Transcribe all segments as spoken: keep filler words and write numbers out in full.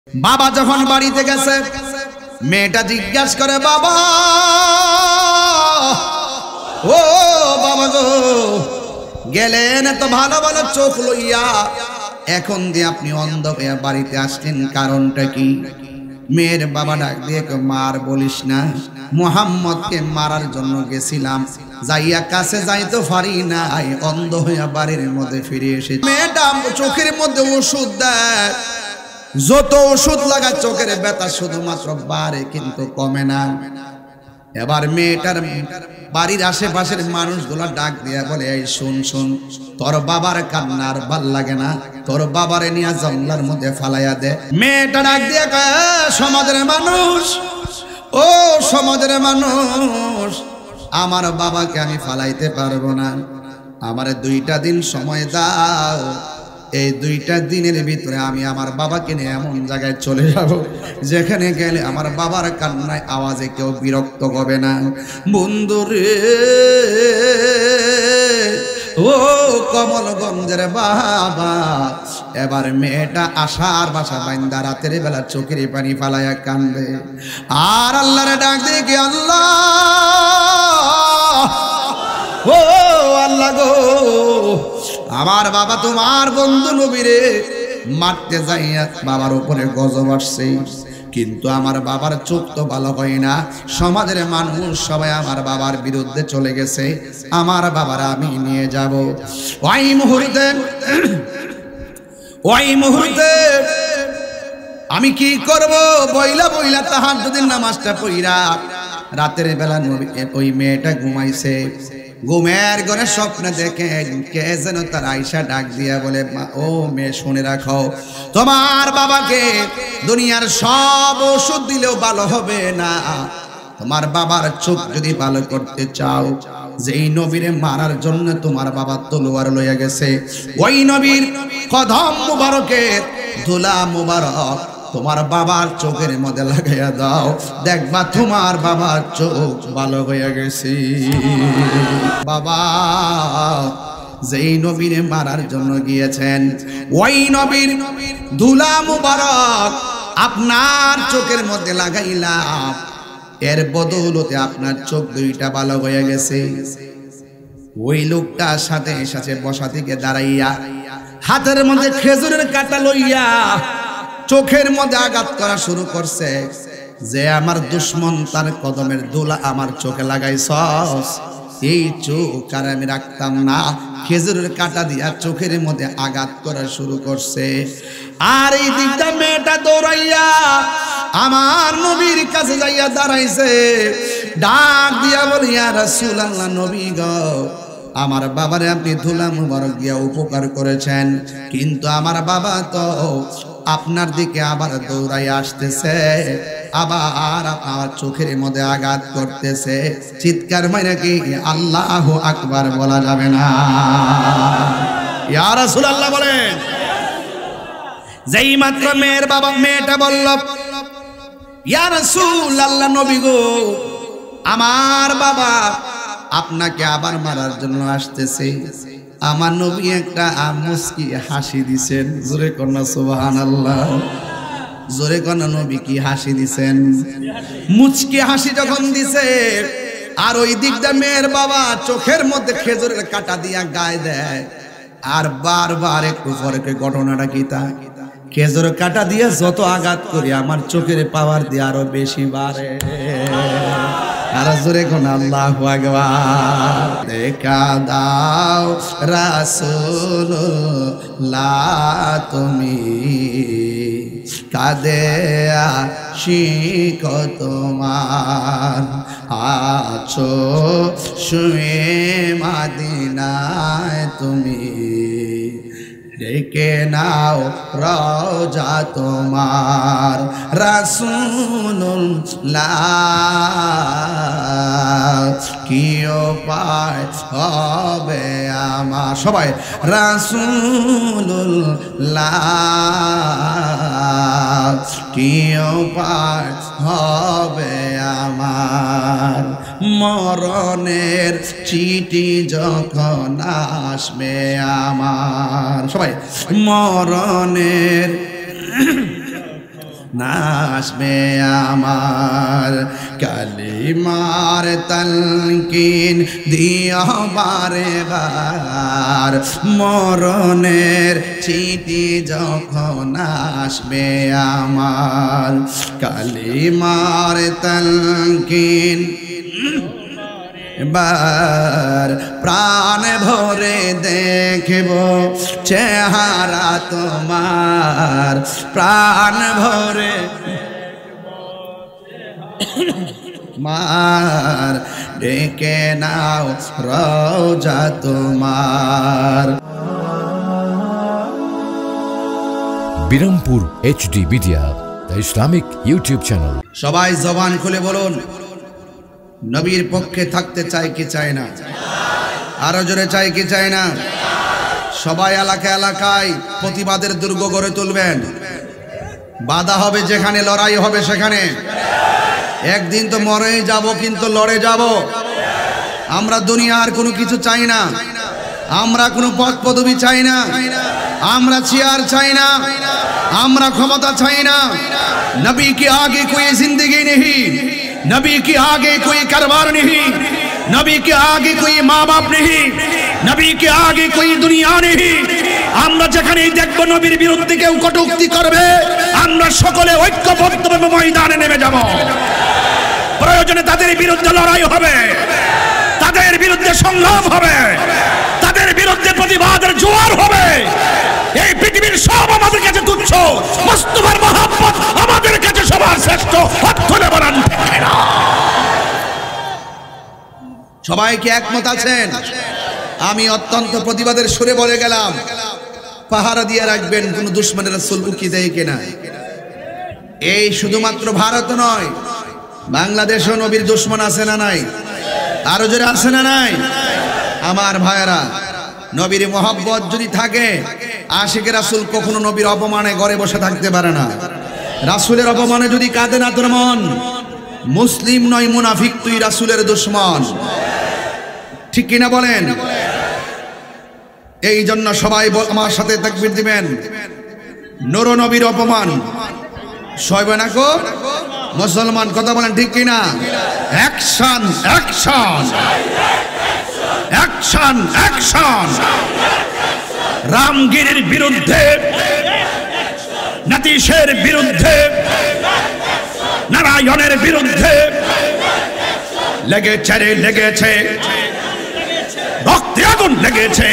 বাবা যখন বাড়িতে গেছে মেয়েটা জিজ্ঞাসা করে, বাবা ও বাবা গো, গেলেন এত ভালো ভালো চোখ লইয়া, এখন দিয়ে আপনি অন্ধ হইয়া বাড়িতে আসলেন, কারণটা কি? মেয়ের বাবা ডাক দিয়ে, মার বলিস না, মুহাম্মদকে মারার জন্য গেছিলাম, যাইয়া কাছে যাইতে পারি নাই, অন্ধ হইয়া বাড়ির মধ্যে ফিরে এসে মেয়েটা চোখের মধ্যে ওষুধ দেয়, যত ওষুধ লাগায় চোখের ব্যথা শুধুমাত্র বাড়ে কিন্তু কমে না। এবার মেয়েটার বাড়ির আশেপাশের মানুষগুলা ডাক দিয়া বলে, এই শুন শুন, তোর বাবার কান্নার ভাল লাগে না, তোর বাবারে নিয়ে জঙ্গলার মধ্যে ফালাইয়া দে। মেয়েটা ডাক দিয়া কয়, সমাজের মানুষ, ও সমাজের মানুষ, আমার বাবাকে আমি ফালাইতে পারবো না, আমারে দুইটা দিন সময় দাও, এই দুইটা দিনের ভিতরে আমি আমার বাবাকে নিয়ে এমন জায়গায় চলে যাব যেখানে গেলে আমার বাবার কান্নায় আওয়াজে কেউ বিরক্ত হবে না। বন্ধুরে ও কমলগঞ্জের বাবা, এবার মেয়েটা আশার বাসা বাইন্দা রাতের বেলা চোখের পানি ফালাইয়া কান্দে আর আল্লাহরে ডাক দিয়ে কি, আল্লাহ ও আল্লাহ গো, আমার বাবা তোমার বন্ধু নবীরে মারতে যাইয়া বাবার উপরে গজব আসছে, কিন্তু আমার বাবার চোখ তো ভালো হয় না, সমাজের মানুষ সবাই আমার বাবার বিরুদ্ধে চলে গেছে, আমার বাবার আমি নিয়ে যাব। ওই মুহূর্তে ওই মুহূর্তে আমি কি করব, বইলা বইলা তাহাজ্জুদের নামাজটা পড়িরা রাতের বেলা ওই মেয়েটা ঘুমাইছে, ঘুমের ঘরে স্বপ্ন দেখে কে যেন তার আয়সা ডাক দিয়া বলে, ও মেয়ে শুনে রাখো, তোমার বাবাকে দুনিয়ার সব ওষুধ দিলেও ভালো হবে না, তোমার বাবার চোখ যদি ভালো করতে চাও, যেই নবীরে মারার জন্য তোমার বাবা তলোয়ার লইয়া গেছে, ওই নবীর কদম মুবারকের ধুলা মুবারক তোমার বাবার চোখের মধ্যে লাগাইয়া দাও, দেখবা তোমার বাবার চোখ ভালো হয়ে গেছে। বাবা যেই নবীরে মারার জন্য গিয়েছেন, ওই নবীর ধুলা মুবারক আপনার চোখের মধ্যে লাগাইলাম, এর বদৌলতে আপনার চোখ দুইটা ভালো হয়ে গেছে। ওই লোকটার সাথে সাথে বসা থেকে দাঁড়াইয়া হাতের মধ্যে খেজুরের কাঁটা লইয়া চোখের মধ্যে আঘাত করা শুরু করছে, যে আমার দুশ্মন তার কদমের ধুলা আমার চোখে লাগাইছস, এই চোখ আর আমি রাখতাম না, খেজুরের কাঁটা দিয়া চোখের মধ্যে আঘাত করা শুরু করছে। আর এই দিকটা মেয়েটা দৌড়াইয়া আমার নবীর কাছে যাইয়া দাঁড়াইছে, ডাক দিয়া বলি, ইয়া রাসূলুল্লাহ, নবী গো, আমার বাবারে আপনি ধুলা মুবারক দিয়া উপকার করেছেন, কিন্তু আমার বাবা তো আপনার দিকে আবার দৌড়াই আসতেছে, আবার আপনার চোখের মধ্যে আঘাত করতেছে, চিৎকার মাইরা কি আল্লাহু আকবার বলা যাবে না? ইয়া রাসূলুল্লাহ বলেন। যেই মাত্র মেয়ের বাবা মেয়েটা বলল, ইয়া রাসূলুল্লাহ, নবী গো, আমার বাবা আপনাকে আবার মারার জন্য আসতেছে, আমার নবী একটা মুস্কি হাসি দিছেন, জোরে কন্যা সুবহানাল্লাহ, জোরে কন্যা নবী কি হাসি দিছেন, মুচকি হাসি যখন দিছে, আর ওই দিকটা মেয়ের বাবা চোখের মধ্যে খেজুরের কাঁটা দিয়া গায়ে দেয়, আর বারবার একটু পরে ঘটনাটা কি, তা খেজুর কাঁটা দিয়ে যত আঘাত করি আমার চোখের পাওয়ার দিয়ে আরো বেশি বাড়ে। আর জোরে কোন আল্লাহু আকবার। দেখা দাও রাসূলুল্লাহ তুমি, কাঁদে আশিক তোমার, আছো শুয়ে মদিনায় তুমি, ডেকে নাও রওজা তোমার, রাসূলুল্লাহ কি উপায় হবে আমার, সবাই রাসূলুল্লাহ কি উপায় হবে আমার, মরণের চিঠি যখন আসবে আমার, সবাই মরণের না আসবে আমার কালিমার তালকিন দিও বারে বার মরণের চিঠি যখন আসবে আমার কালিমার তালকিন বার প্রাণ ভরে দেখব চেহারা তোমার প্রাণ ভরে মার ডেকে নাও রওজা তোমার। Birampur HD media, the Islamic YouTube channel. সবাই জবান খুলে বলুন, নবীর পক্ষে থাকতে চাই কি চায় না? আরো জোরে চাই কি চায় না? সবাই এলাকা এলাকায় প্রতিবাদের দুর্গ গড়ে তুলবেন। বাধা হবে যেখানে, লড়াই হবে সেখানে। একদিন তো মরেই যাব, কিন্তু লড়ে যাব। আমরা দুনিয়ার কোনো কিছু চাই না, আমরা কোনো পদ পদবি চাই না, আমরা চেয়ার চাই না, আমরা ক্ষমতা চাই না। নবী কি আগে कोई जिंदगी नहीं, नबी के आगे कोई कारोबार नहीं, नबी के आगे कोई माँ बाप नहीं, नबी के आगे कोई दुनिया नहीं। আমরা যেখানেই দেখব নবীর বিরুদ্ধে কেউ কটূক্তি করবে, আমরা সকলে ঐক্যবদ্ধভাবে ময়দানে নেমে যাব। প্রয়োজনে তাদের বিরুদ্ধে লড়াই হবে, তাদের বিরুদ্ধে সংগ্রাম হবে, তাদের বিরুদ্ধে প্রতিবাদের জোয়ার হবে। এই পৃথিবীর সব আমাদের কাছে তুচ্ছ, মুস্তাফার মহব্বত আমাদের কাছে সবার শ্রেষ্ঠ। অর্থলে বলেন ঠিক না? সবাই কি একমত আছেন? আমি অত্যন্ত প্রতিবাদের সুরে বলে গেলাম, পাহারা দিয়ে রাখবেন কোন দুশমনের রাসূল উকি দেয় কিনা। এই শুধুমাত্র ভারত নয়, বাংলাদেশেও নবীর দুশমন আছে না নাই? আরো জোরে আছে না নাই? আমার ভাইয়েরা, নবীর মহব্বত যদি থাকে, আশিকে রাসূল কখনো নবীর অপমানে ঘরে বসে থাকতে পারে না। রাসূলের অপমানে যদি কাঁদে না তোর মন, মুসলিম নয় মুনাফিক, তুই রাসূলের দুশমন। ঠিক কিনা বলেন? এই জন্য সবাই আমার সাথে তাকবীর দিবেন। নূর নবীর অপমান সইবে না গো মুসলমান, কথা বলেন ঠিক কিনা? Action action action action. রামগিরির বিরুদ্ধে, নাতিশের বিরুদ্ধে, নারায়ণের বিরুদ্ধে লেগেছে রে লেগেছে, রক্তে আগুন লেগেছে,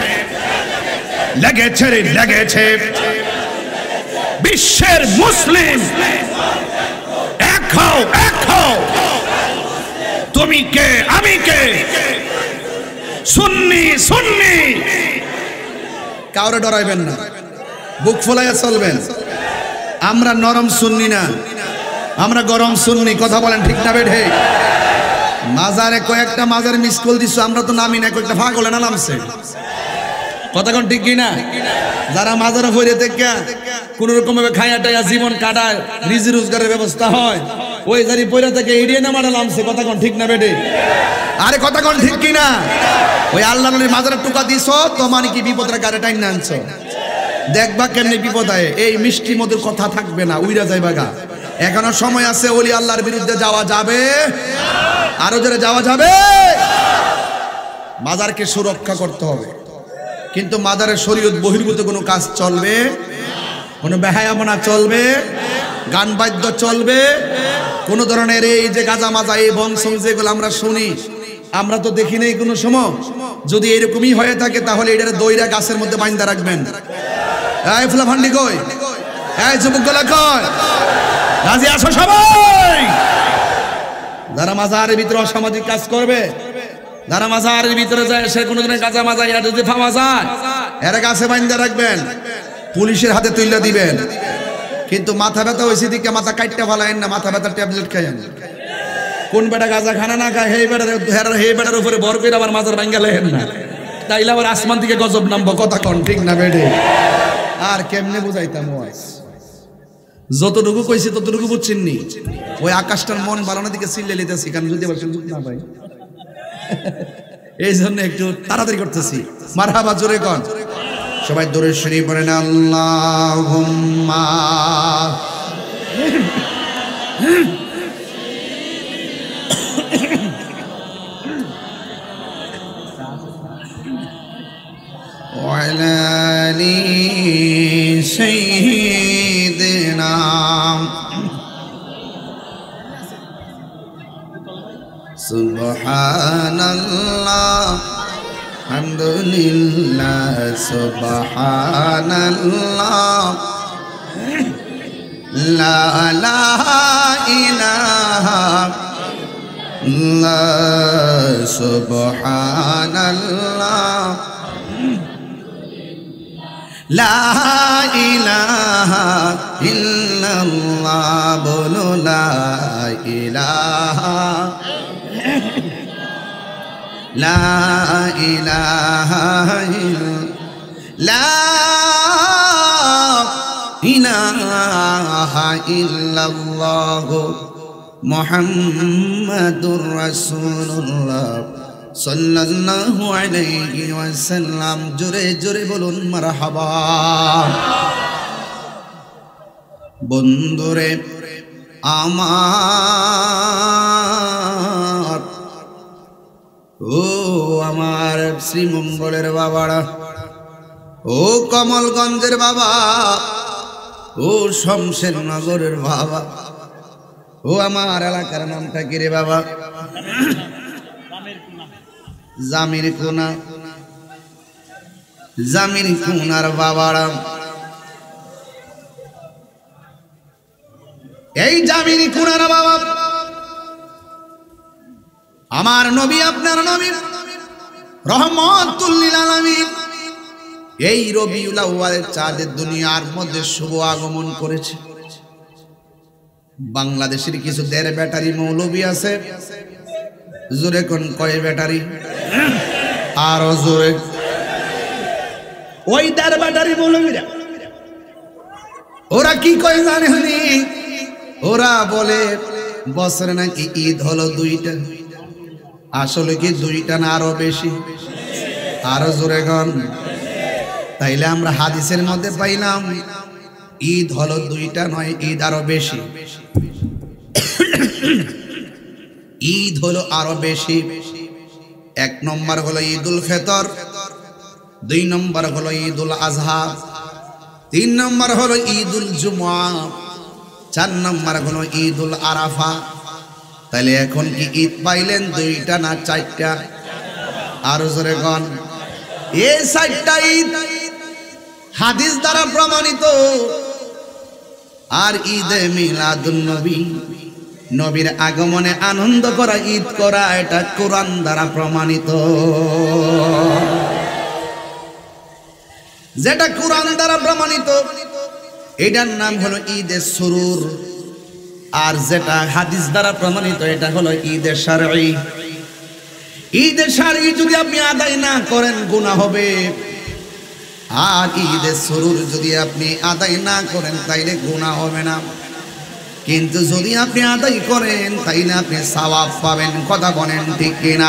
লেগেছে রে লেগেছে। বিশ্বের মুসলিম এক হও, এক হও। তুমি কে, আমি কে, সুন্নি সুন্নি। কাউরে ডরাইবেন না, বুক ফোলাইয়া চলবেন। আমরা নরম সুন্নি না, আমরা গরম সুন্নি। কথা বলেন ঠিক না বেঠে? মাজারে কয়েকটা মাজার মিস কল দিছো, আমরা তো নামি না, কয়েকটা পাগল না নামছে। কথা কোন ঠিক কিনা? যারা মাজারে ফিরে থেকে কোন রকম ভাবে খায়া টায়া জীবন কাটায়, রিজি রোজগারের ব্যবস্থা হয়, ওই জারি পয়রা থেকে এড়িয়ে না মারা নামছে। কথা কোন ঠিক না বেঠে? আরে কথা কোন ঠিক কিনা? ওই আল্লাহ নবীর মাজারে টুকা দিছো তো মানে কি বিপদের গাড়ি টাইন না আনছো? দেখবা কেমনি বিপদ হয়। এই মিষ্টি মধুর কথা থাকবে না, উইরা যাইবা গা। এখনো সময় আছে, ওলি আল্লাহর বিরুদ্ধে যাওয়া যাবে, আরো জোরে যাওয়া যাবে। মাজারকে সুরক্ষা করতে হবে, কিন্তু মাজারের শরীয়ত বহির্ভূত কোনো কাজ চলবে, কোনো বেহায়ামনা চলবে, গান বাদ্য চলবে, কোন ধরনের এই যে গাজা মাজা এই বংশ যেগুলো আমরা শুনি, আমরা তো দেখি নাই কোনো সময়। যদি এরকমই হয়ে থাকে তাহলে এটার দইরা গাছের মধ্যে বাইন্দা রাখবেন। এই ফুলা ভান্ডি কই, এই যুবকগুলা কই, রাজি আসো সবাই? যারা মাজারের ভিতরে অসামাজিক কাজ করবে, যারা মাজারের ভিতরে যায়, সে কোনো দিনের গাজা মাজা এরা যদি ফামা যায়, এরা গাছে বাইন্দা রাখবেন, পুলিশের হাতে তুলে দিবেন। কিন্তু মাথা ব্যথা হয়েছে দিকে মাথা কাটতে ফেলায়েন না, মাথা ব্যথার ট্যাবলেট খাইয়েন। কোন বেটা গাজা খানা না খায়, হেই বেটার হেই বেটার উপরে ভর করে আবার মাজার ভাঙ্গা লেহেন না, তাইলে আবার আসমান থেকে গজব নামবো। কথা কন ঠিক না বেডে? আর কেমনে বুঝাইতাম? ওয়াইস যতটুকু কইছি ততটুকু বুঝছেন নি? ওই আকাশটার মন বাড়ানোর দিকে সিল্লে লিতেছি, কারণ যদি আবার সুযোগ না পাই, এই জন্য একটু তাড়াতাড়ি করতেছি। মারহাবা জোরে কন সবাই। দরুদ শরীফ পড়েন। আল্লাহুম্মা وعلى آل سيدنا سبحان الله الحمد لله سبحان الله لا إله إلا سبحان الله لا إله إلا الله بولو لا إله لا إله إلا لا إله إلا الله محمد رسول الله সাল্লাল্লাহু আলাইহি ওয়াসাল্লাম। জোরে জোরে বলুন মারহাবা। বন্ধুরে আমার, ও আমার শ্রীমঙ্গলের বাবারা, ও কমলগঞ্জের বাবা, ও শমশের নগরের বাবা, ও আমার এলাকার নামটা কি রে বাবা? জামির কোনা। জামির কোনার বাবারা, এই জামির কোনার বাবা আমার নবী, আপনার নবী রহমাতুল লিল আলামিন এই রবিউল আউয়ালের চাঁদের দুনিয়ার মধ্যে শুভ আগমন করেছে। বাংলাদেশের কিছু দেড় ব্যাটারি মৌলবী আছে, জোরে কোন কয় ব্যাটারি? আরো জোরে। ওই দেড় ব্যাটারি মৌলবীরা ওরা কি কয় জানেননি? ওরা বলে বছরে নাকি ঈদ হলো দুইটা। আসলে কি দুইটা না আরো বেশি? আরো জোরে গান। তাইলে আমরা হাদিসের মধ্যে পাইলাম ঈদ হলো দুইটা নয়, ঈদ আরো বেশি। ঈদ হলো আরো বেশি। এক নম্বর হলো ঈদুল ফিতর, দুই নম্বর হলো ঈদুল আজহা, তিন নম্বর হলো ঈদুল জুমআ, চার নম্বর হলো ঈদুল আরাফা। তাহলে এখন কি ঈদ পাইলেন দুইটা না চারটা? আরো জোরে গণ। এই চারটা ঈদ হাদিস দ্বারা প্রমাণিত। আর ঈদে মিলাদুন নবী, নবীর আগমনে আনন্দ করা, ঈদ করা, এটা কোরআন দ্বারা প্রমাণিত। যেটা কোরআন দ্বারা প্রমাণিত এটার নাম হলো ঈদে সুরুর। আর যেটা হাদিস দ্বারা প্রমাণিত এটা হলো ঈদে শারঈ। ঈদে শারঈ যদি আপনি আদায় না করেন গুনাহ হবে। আর ঈদে সুরুর যদি আপনি আদায় না করেন তাইলে গুনাহ হবে না। কিন্তু যদি আপনি আদায় করেন তাইলে আপনি সওয়াব পাবেন। কথা বলেন ঠিক কিনা?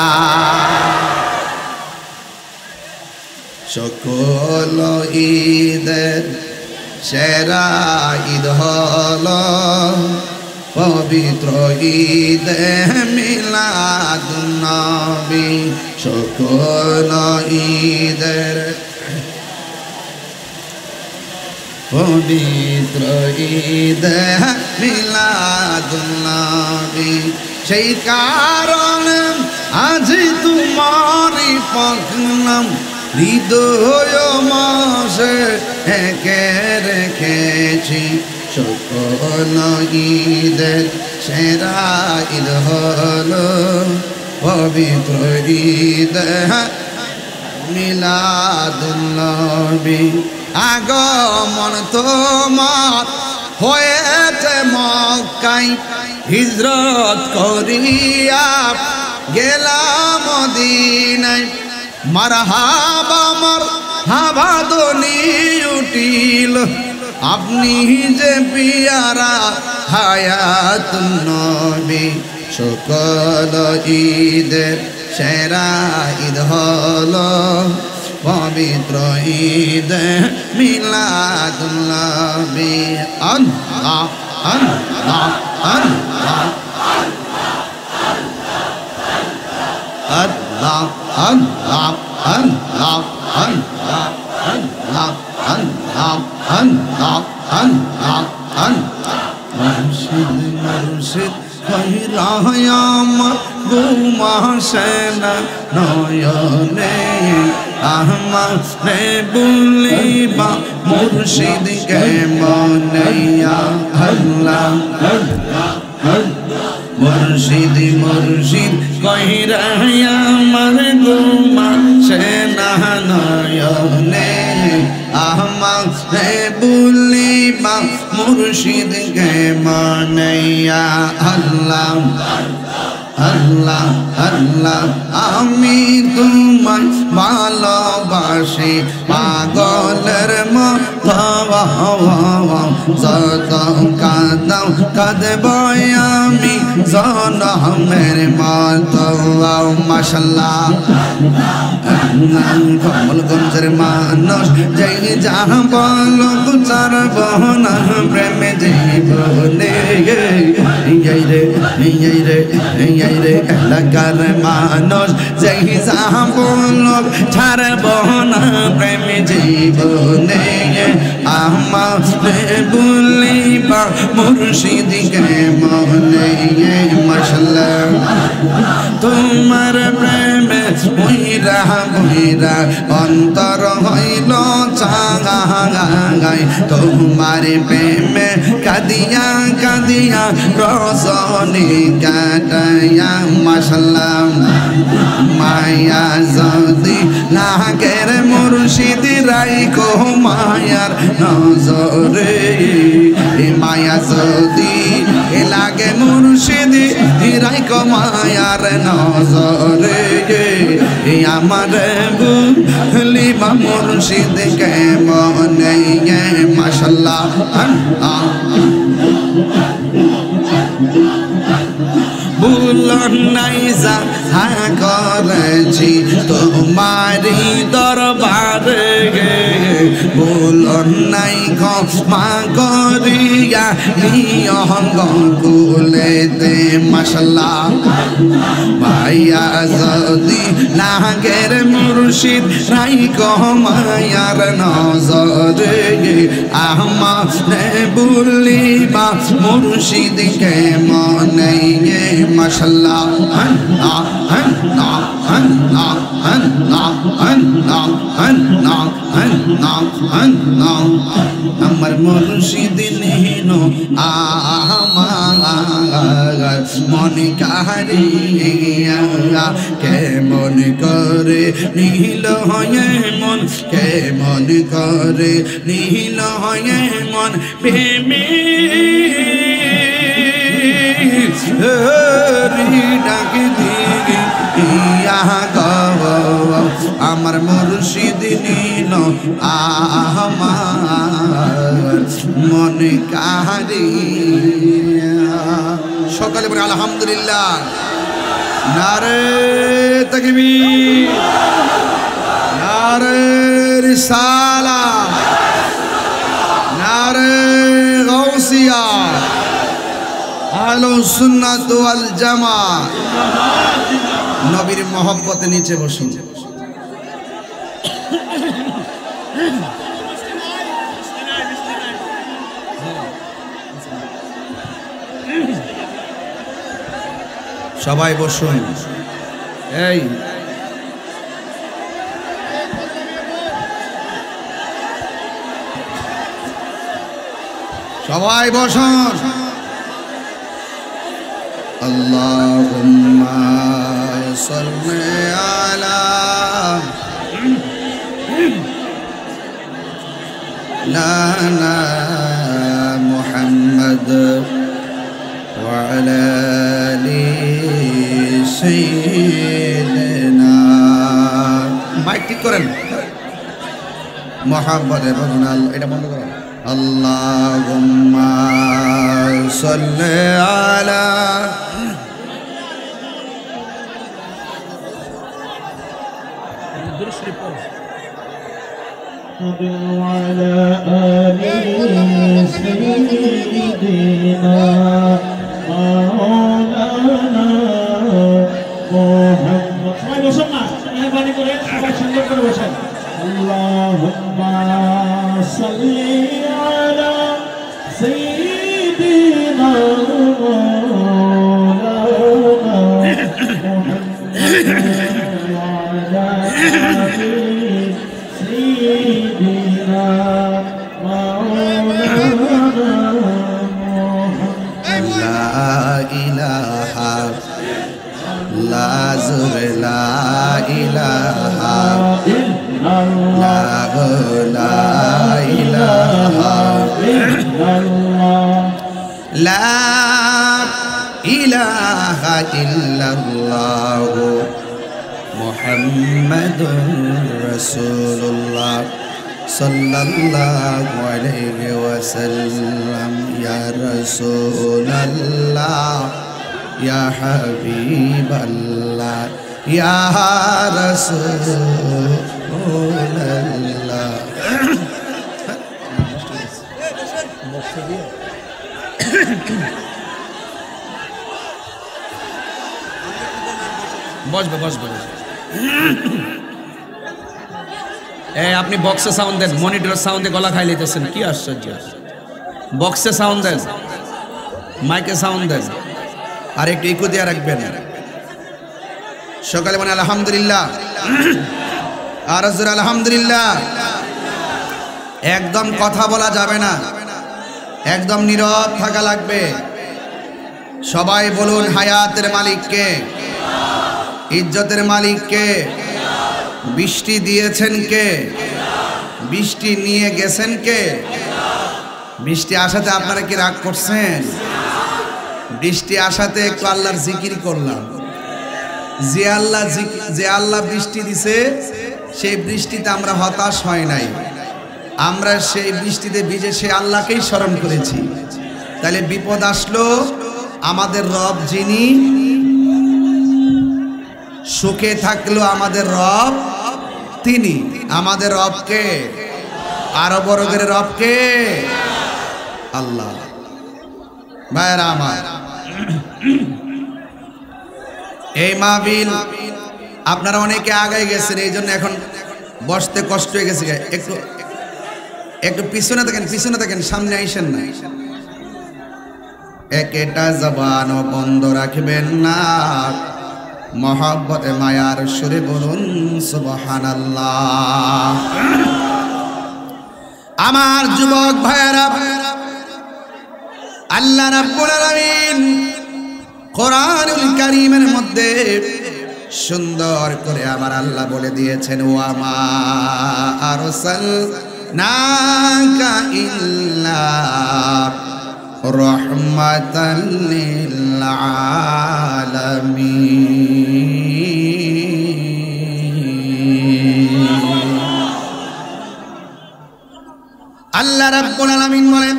সকল ঈদের সেরা ঈদ হলো পবিত্র ঈদে মিলাদুন নবী। সকল ঈদের পবিত্র ঈদে মিলাদুন নবী। সেই কারণে আজ তোমারই পাকনাম হৃদয় মাসে একে রেখেছি। সকল ঈদের সেরা ঈদ হলো পবিত্র ঈদে মিলাদুন নবী। আগমন তোমার হয়েছে মক্কায়, হিজরত করিয়া গেলাম মদিনায়। মারহাবা মারহাবা ধ্বনি উঠিল, আপনি যে পিয়ারা হায়াতুন নবী। সকল ঈদের সেরা ঈদ হলো পবিত্র ঈদে মিলাদুন নবী। আল্লাহ আল্লাহ আল্লাহ আল্লাহ আল্লাহ আল্লাহ আল্লাহ আল্লাহ আল্লাহ আল্লাহ আল্লাহ আল্লাহ মুর্শিদ মুর্শিদ কইরা আমার ঘুমাসে না নয়নে আমারে বলিবা মুর্শিদ কে মনেয়া আল্লাহ মুর্শিদ মুর্শিদ কইরা আমার ঘুমাসে না নয়নে আমারে বলিবা মুর্শিদ কে মনেয়া আল্লাহ আল্লাহ আল্লাহ আমি তোমায় ভালোবাসি পাগলের মতো যত কাঁদাও কাঁদব আমি জনমের মতো মাশাআল্লাহ কমলগঞ্জের মানুষ যেই যাহা বলো চারব না প্রেমে জীবনে এই রে এই রে এই রে এলাকার মানুষ যেই যাহা বলো ছাড়ব না প্রেমে জীবনে আমারে বলিবা মুর্শিদ কে মনে মাশাআল্লাহ তোমার প্রেমে বইরা বইরা অন্তর হইল চাঙাই তোমার প্রেমে কাঁদিয়া কাঁদিয়া রজনী কাটাইয়া মাশাআল্লাহ মায়া যদি লাগের মুর্শিদ রাইখো মায়ার নজরে মায়া যদি লাগে মুর্শিদ রাইখো মায়ার নজরে আমার বুলিবা মুর্শিদ কে মনে মাশাআল্লাহ বুলন নাই যা করেছি তোমারি দরবারে বুলন নাই ক্ষমা করিয়া নিয়ঙ্গ কুলেতে মাশাআল্লাহ ভাইয়া যদি লাগের মুর্শিদ রাইখো মায়ার নজরে আমারে বলিবা মুর্শিদ কে মনে মাশাআল্লাহ আল্লাহ আল্লাহ আল্লাহ আল্লাহ আল্লাহ আল্লাহ আল্লাহ আল্লাহ আমার মুর্শিদ নিনো আমার মনে কাহারিয়া কেমন করে নীল হয় মন কেমন করে নীল হয় মন প্রেমে ডাকি দিগি ইয়া গব আমার মুর্শিদ নীল আমার মনে কাহারিয়া সকালে বলে আলহামদুলিল্লাহ নারে তাকবীর নারে রিসালাত নারে গাউসিয়া আহলুস সুন্নাত ওয়াল জামাত নবীর মহব্বতে নিচে বসুন সবাই বসুন এই সবাই বসুন আল্লাহুম্মা সাল্লি আলা লানা মুহাম্মদ ওয়া আলা আলি সাইয়্যিদিনা মাইক ঠিক করেন মুহাম্মদে বলুন এটা বন্ধ করুন আল্লাহুম্মা সাল্লি আলা وعلى آله سيدنا سيدنا مولانا محمد সবাই বসুন না মেহরবানি করে সবাই সুন্দর করে বসেন আল্লাহুম্মা সাল্লি আলা সাইয়্যিদিনা মাওলানা মুহাম্মদ ওয়া আলা আলি সাইয়্যিদিনা মাওলানা লা ইলাহা লা জুর লা ইলাহা লা লা ইলাহা লা ইলাহা ইল্লাল্লাহ মুহাম্মাদুর রাসূলুল্লাহ সাল্লাল্লাহু আলাইহি ওয়াসাল্লাম ইয়া রাসূলুল্লাহ ইয়া হাবিবাল্লাহ ইয়া রাসূলুল্লাহ বসবে বসবে এই আপনি বক্সে সাউন্ড দেন মনিটরের সাউন্ডে গলা খাই লইতেছেন কি আশ্চর্য বক্সে সাউন্ড দেন মাইকে সাউন্ড দেন আর একটু ইকো দিয়ে রাখবেন সকালে মানে আলহামদুলিল্লাহ আর জোরে আলহামদুলিল্লাহ একদম কথা বলা যাবে না একদম নীরব থাকা লাগবে সবাই বলুন হায়াতের মালিক কে ইজ্জতের মালিক কে বৃষ্টি দিয়েছেন কে বৃষ্টি নিয়ে গেছেন কে বৃষ্টি আসাতে আপনারা কি রাগ করছেন বৃষ্টি আসাতে একটু আল্লাহর জিকির করলাম যে আল্লাহ যে আল্লাহ বৃষ্টি দিছে সেই বৃষ্টিতে আমরা হতাশ হয় নাই আমরা সেই বৃষ্টিতে ভিজে সেই আল্লাহকেই স্মরণ করেছি তাহলে বিপদ আসলো আমাদের রব যিনি সুখে থাকলো আমাদের রব তিনি আমাদের রবকে আরো বড় করে রবকে আল্লাহ ভাইরা আমার এই মাহফিল আপনারা অনেকে আগে গেছেন এই জন্য এখন বসতে কষ্ট হয়ে গেছে একটু একটু পিছনে থাকেন পিছনে থাকেন সামনে আইসেন না একটা জবান বন্ধ রাখবেন না মহব্বতে মায়ার সুরে বলুন সুবহানাল্লাহ আমার যুবক ভাইয়েরা আল্লাহ রাব্বুল আলামিন কোরআনুল কারীমের মধ্যে সুন্দর করে আমার আল্লাহ বলে দিয়েছেন ওয়া মা আরসালনাকা ইল্লা রাহমাতাল লিল আলামিন আল্লাহ রাব্বুল আলামিন বলেন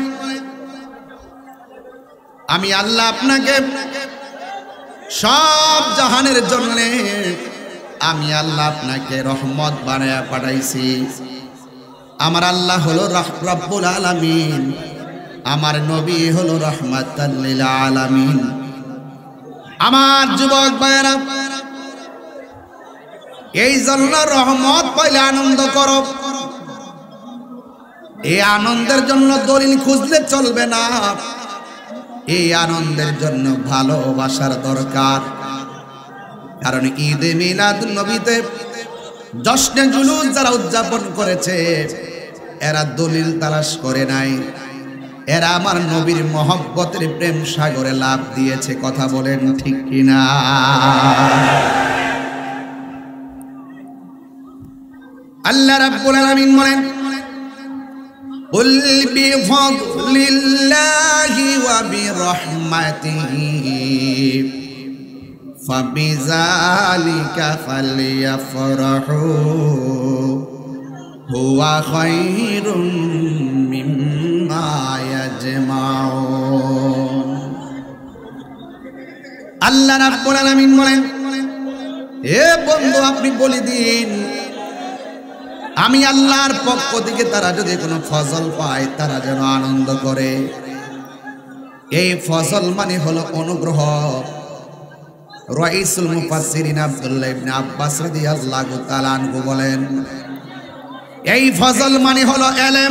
আমি আল্লাহ আপনাকে সব জাহানের জন্য আমি আল্লাহ আপনাকে রহমত বানায়া পাঠাইছি আমার আল্লাহ হলো রাব্বুল আলামিন আমার নবী হলো রাহমাতাল লিল আলামিন আমার যুবক ভাইরা এই জন্য রহমত পাইলে আনন্দ করো এই আনন্দের জন্য দলিল খুঁজলে চলবে না এই আনন্দের জন্য ভালোবাসার দরকার কারণ ঈদে মিলাদুন নবীতে জশ্নে জুলুস যারা উদযাপন করেছে এরা দলিল তালাশ করে নাই এরা আমার নবীর মহব্বতের প্রেম সাগরে লাভ দিয়েছে কথা বলেন ঠিক কিনা আল্লাহ রাব্বুল আলামিন বলেন قل بفضل الله وبرحمته فبذلك فليفرحوا هو خير مما يجمعون আল্লাহ রাব্বুল আলামিন বলেন এ বন্ধু আপনি বলে দিন আমি আল্লাহর পক্ষ থেকে তারা যদি কোনো ফজল পায় তারা যেন আনন্দ করে এই ফজল মানে হলো অনুগ্রহ। রাইসুল মুফাসসিরিন আব্দুল্লাহ ইবনে আব্বাস রাদিয়াল্লাহু তাআলা আনহু বলেন, এই ফজল মানে হলো ইলম।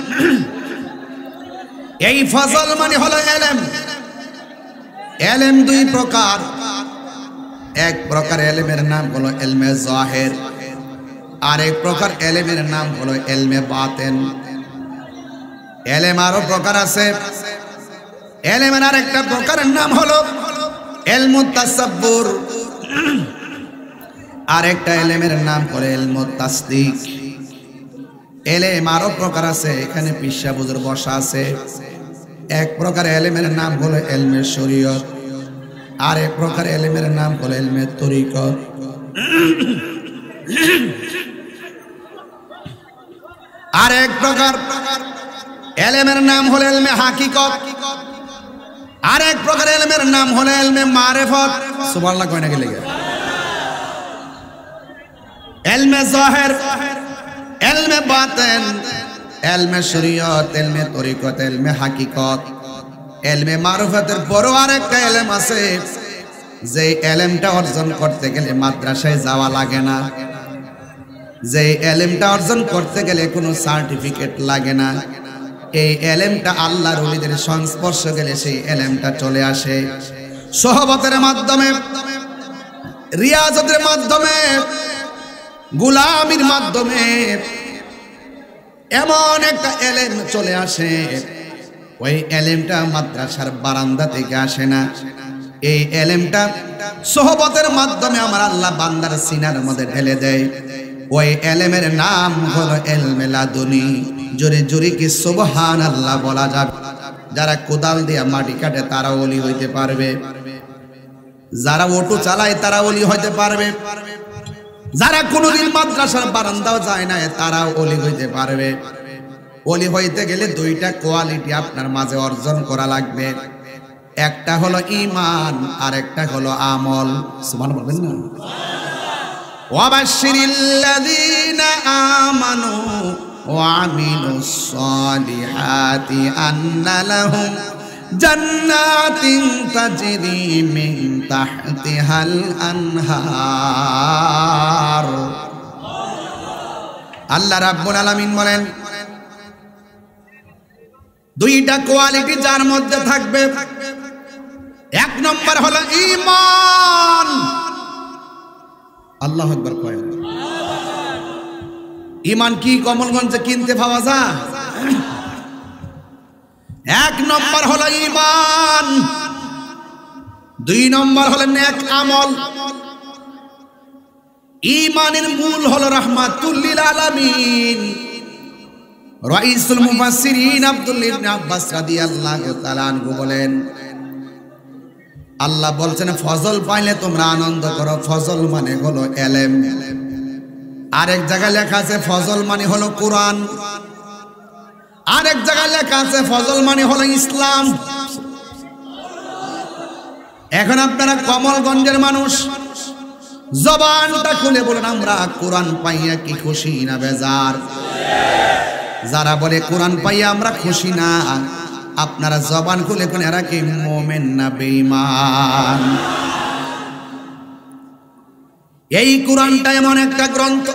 এই ফজল মানে হলো ইলম। ইলম দুই প্রকার। এক প্রকার ইলমের নাম হলো ইলমে যাহির, আর এক প্রকার ইলমের নাম হলো ইলমে বাতিন। ইলম আরো প্রকার আছে। ইলমের আরেকটা প্রকারের নাম হলো ইলমুত তাসাব্বুর, আরেকটা ইলমের নাম হলো ইলমুত তাসদিক। ইলম আরো প্রকার আছে, এখানে পিসা বুজুর বসা আছে। এক প্রকার ইলমের নাম হলো ইলমে শরীয়ত, আর এক প্রকার ইলমের নাম হলো ইলমে তরিকত। আর এক প্রকার ইলমের নাম হলো ইলমে হাকিকত, আর এক প্রকার ইলমের নাম হলো ইলমে মারিফত। সুবহানাল্লাহ কয় না কি লাগে? ইলমে যাহির, ইলমে বাতিন, ইলমে শরীয়ত, ইলমে তরিকত, ইলমে হাকিকত, ইলমে মারিফতের পরও আরেকটা ইলম আছে, যে ইলমটা অর্জন করতে গেলে মাদ্রাসায় যাওয়া লাগে না, যে ইলমটা অর্জন করতে গেলে কোনো সার্টিফিকেট লাগে না। এই ইলমটা আল্লাহর ওলিদের সংস্পর্শে গেলে সেই ইলমটা চলে আসে সোহবতের মাধ্যমে, রিয়াজতের মাধ্যমে, গোলামির মাধ্যমে। এমন একটা ইলম চলে আসে, ওই ইলমটা মাদ্রাসার বারান্দা থেকে আসে না। এই ইলমটা সোহবতের মাধ্যমে আমার আল্লাহ বান্দার সিনার মধ্যে ঢেলে দেয়। ওই ইলমের নাম হলো ইলমে লাদুনি। জোরে জোরে কি সুবহানাল্লাহ বলা যাবে? যারা কোদাল দিয়ে মাটি কাটে তারা ওলি হইতে পারবে, যারা অটো চালায় তারা ওলি হইতে পারবে, যারা কোনোদিন মাদ্রাসার বারান্দাও যায় না তারা ওলি হইতে পারবে। ওলি হইতে গেলে দুইটা কোয়ালিটি আপনার মাঝে অর্জন করা লাগবে। একটা হলো ঈমান, আর একটা হলো আমল। সুবহানাল্লাহ বলবেন না? ওয়াবাশশিরিল্লাযীনা আমানু ওয়া আমিলুস সালিহাতি আন্না লাহুম জান্নাতিন তাজরি মিন তাহতিহাল আনহার। আল্লাহ রাব্বুল আলামিন বলেন, দুইটা কোয়ালিটি যার মধ্যে থাকবে, এক নম্বর হলো ঈমান। আল্লাহু আকবার কয়। ঈমান কি কমলগঞ্জে কিনতে পাওয়া যায়? এক নম্বর হলো ঈমান, দুই নম্বর হলো নেক আমল। ঈমানের মূল হলো রাহমাতুল লিল আলামিন। রাইসুল মুফাসসিরিন আব্দুল্লাহ ইবনে আব্বাস রাদিয়াল্লাহু তাআলা আনহু বলেন, আল্লাহ বলছেন ফজল পাইলে তোমরা আনন্দ করো। ফজল মানে হলো ইলম। আরেক জায়গায় লেখা আছে ফজল মানে হলো কোরআন, আরেক জায়গায় লেখা আছে ফজল মানে হলো ইসলাম। এখন আপনারা কমলগঞ্জের মানুষ, জবানটা খুলে বলেন আমরা কোরআন পাইয়া কি খুশি না বেজার? যারা বলে কোরআন পাইয়া আমরা খুশি না, আপনারা জবান খুলে কোন এরা কি মুমিন না বেঈমান? এই কোরআনটা এমন একটা গ্রন্থ,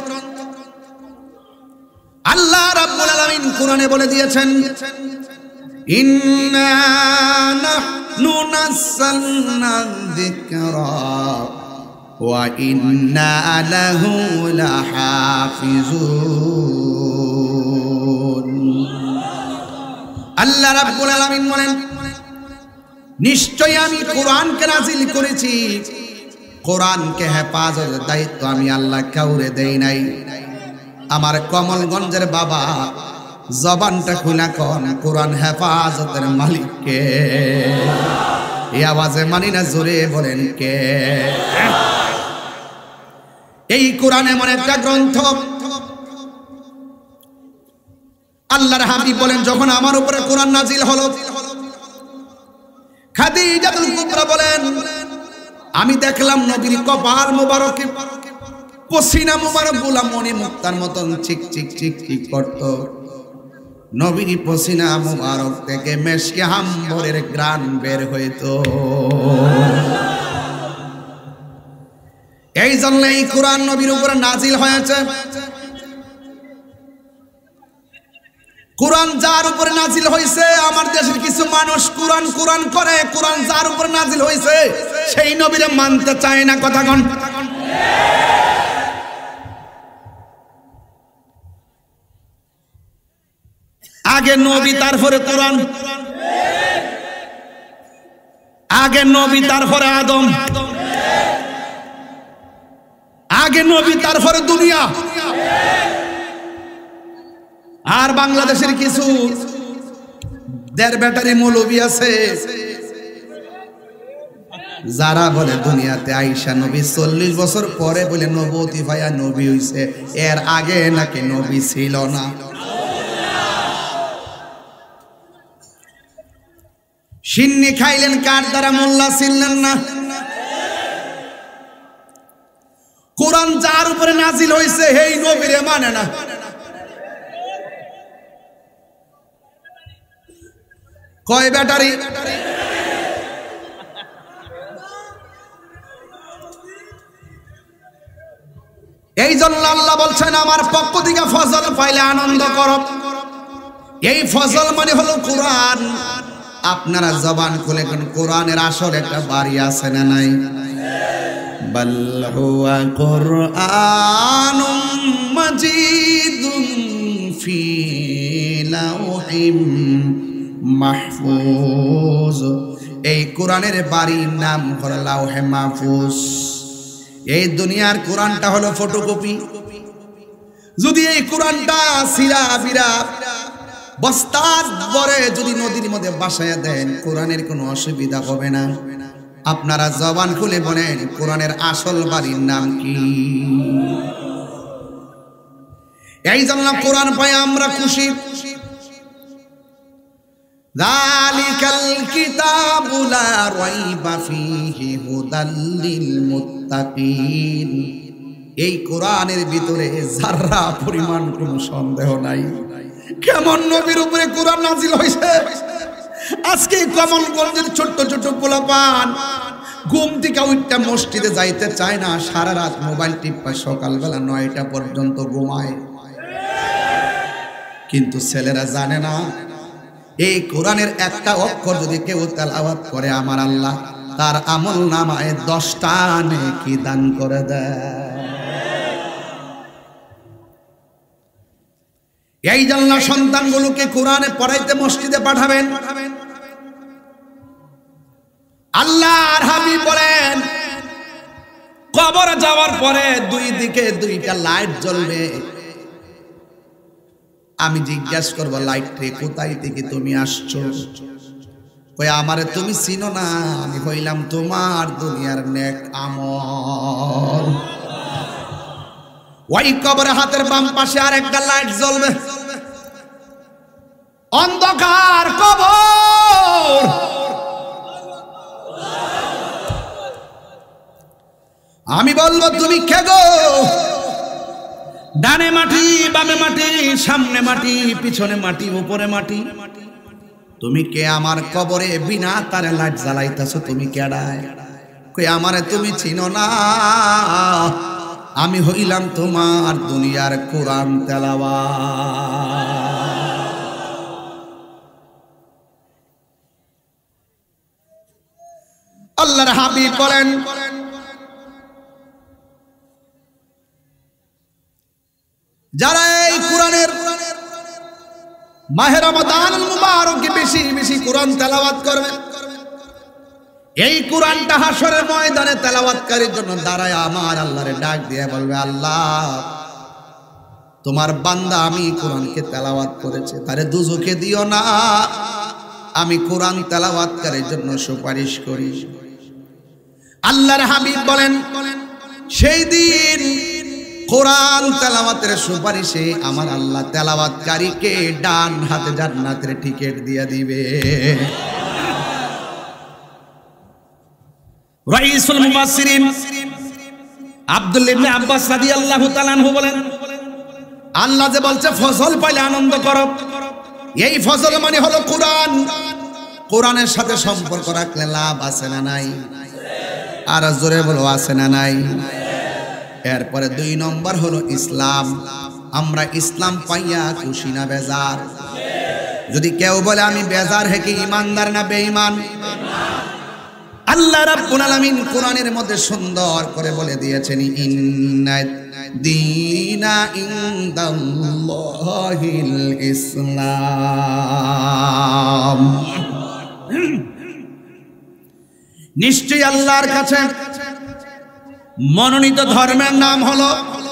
আল্লাহ রাব্বুল আলামিন কোরআনে বলে দিয়েছেন, ইন্না নাহনু নাযালনা যিকরা ওয়া ইন্না লাহু লাহাফিজুন। আল্লাহ রাব্বুল আলামিন বলেন, নিশ্চয়ই আমি কোরআনকে নাযিল করেছি, কোরআনকে হেফাজতের দায়িত্ব আমি আল্লাহ কাউরে দেই নাই। আমার কমলগঞ্জের বাবা জবানটা খুলে কোন কোরআন হেফাজতের মালিক কে? এই আওয়াজে মানি না, জোরে বলেন কে? এই কোরআন এমন একটা গ্রন্থ, আল্লাহর হাবিব বলেন যখন আমার উপরে কোরআন নাজিল হলো, খাদিজাতুল কুবরা বলেন আমি দেখলাম নবীর কপাল মোবারকে পসিনা মোবারক গুলা মনি মুক্তার মতন চিক চিক চিক চিক করত। নবীর পসিনা মুবারক থেকে মেশকে হাম্বরের গ্রান বের হইতো। এই জন্য এই কোরআন নবীর উপরে নাজিল হয়েছে। কোরআন যার উপরে নাজিল হয়েছে, আমার দেশের কিছু মানুষ কোরআন কোরআন করে, কোরআন যার উপরে নাজিল হয়েছে সেই নবীরে মানতে চায় না। কথা কোন? আগে নবী তারপরে কোরআন, আগে নবী তারপরে আদম, আগে নবী তারপরে দুনিয়া। আর বাংলাদেশের কিছু দেড় ব্যাটারি মৌলবী আছে যারা বলে দুনিয়াতে আইসা নবী চল্লিশ বছর পরে বলে নবতী ভাইয়া নবী হইছে, এর আগে নাকি নবী ছিল না। সিন্নি খাইলেন কার দ্বারা, মোল্লা ছিলেন না। কোরআন যার উপরে নাজিল হইছে এই নবীরে মানে না। কয় ব্যাটারি? এই জন্য আল্লাহ বলছেন আমার পক্ষ থেকে ফজল পাইলে আনন্দ করো। এই ফজল মানে হলো কোরআন। আপনারা জবান খুলে কোন কোরআনের আসল একটা বাড়ি আছে না নাই? বাল হুয়া কুরআনুম মাজিদুন ফি লাউহিম মাহফুজ। এই কোরআনের বাড়ির নাম হলো লাউহে মাহফুজ। এই দুনিয়ার কোরআনটা হলো ফটোকপি। যদি এই কোরআনটা সিরা বিরা বস্তার ভরে যদি নদীর মধ্যে বাসায় দেন, কোরআনের কোনো অসুবিধা হবে না। আপনারা জবান খুলে বলেন কোরআনের আসল বাড়ির নাম কি? এই জন্য কোরআন পাই আমরা খুশি। যালিকাল কিতাবু লা রাইবা ফীহি হুদাল লিল মুত্তাকিন। এই কোরআনের ভিতরে যারা পরিমাণ কোনো সন্দেহ নাই। কেমন নবীর উপরে কোরআন নাজিল হয়েছে। আজকে কমলগঞ্জের ছোট্ট ছোট্ট পোলাপান ঘুম থেকে উঠতে মসজিদে যাইতে চায় না, সারা রাত মোবাইল টিপায়, সকালবেলা নয়টা পর্যন্ত ঘুমায়। কিন্তু ছেলেরা জানে না এই কোরআনের একটা অক্ষর যদি কেউ তেলাওয়াত করে আমার আল্লাহ তার আমল নামায় দশটা নেকি দান করে দেয়। এই জন্য সন্তানগুলোকে কোরআনে পড়াইতে মসজিদে পাঠাবেন। আল্লাহর হাবিব বলেন কবরে যাওয়ার পরে দুই দিকে দুইটা লাইট জ্বলবে। আমি জিজ্ঞাসা করব লাইট রে কোথায় থেকে তুমি আসছো? কই আমারে তুমি চিনো না, আমি হইলাম তোমার দুনিয়ার নেক আমল। ওই কবরে হাতের বাম পাশে আর একটা লাইট জ্বলবে। অন্ধকার কবর। আমি বলবো তুমি কে গো? ডানে মাটি, বামে মাটি, সামনে মাটি, পিছনে মাটি, উপরে মাটি। তুমি কে? আমার কবরে বিনা তারে লাইট জ্বালাইতেছো, তুমি কেডায়? কই আমারে তুমি চিনো না, আমি হইলাম তোমার দুনিয়ার কোরআন তেলাওয়াত। আল্লাহর হাবিব বলেন যারা এই কোরআনের মাহে রমাদানুল মুবারকে বেশি বেশি কোরআন তেলাওয়াত করবে, এই কোরআনটা হাসরের ময়দানে তেলাওয়াতকারীর জন্য দাঁড়ায় আমার আল্লাহরে ডাক দিয়ে বলবে আল্লাহ তোমার বান্দা আমি কোরআনকে তেলাওয়াত করেছে, তারে দুজকে দিও না, আমি কোরআন তেলাওয়াতকারীর জন্য সুপারিশ করি। আল্লাহর হাবিব বলেন সেই দিন কোরআন তেলাওয়াতের সুপারিশে আমার আল্লাহ তেলাওয়াতকারীকে ডান হাতে জান্নাতের টিকিট দিয়ে দিবে। রাইসুল মুফাসসিরিন আব্দুল্লাহ ইবনে আব্বাস রাদিয়াল্লাহু তাআলা আনহু বলেন আল্লাহ যে বলছে ফজল পাইলে আনন্দ করো, এই ফজল মানে হলো কোরআন। কোরআনের সাথে সম্পর্ক রাখলে লাভ আছে না নাই? আর জোরে বলো আছে না নাই? এরপরে দুই নম্বর হলো ইসলাম। আমরা ইসলাম পাইয়া খুশি না বেজার? যদি কেউ বলে আমি বেজার, হে কি ইমানদার না বেঈমান? আল্লাহ রাব্বুল আলামিন কোরআনের মধ্যে সুন্দর করে বলে দিয়েছেন, ইন্নাদ দীনা ইনদাল্লাহিল ইসলাম। নিশ্চয়ই আল্লাহর কাছে মনোনীত ধর্মের নাম হলো,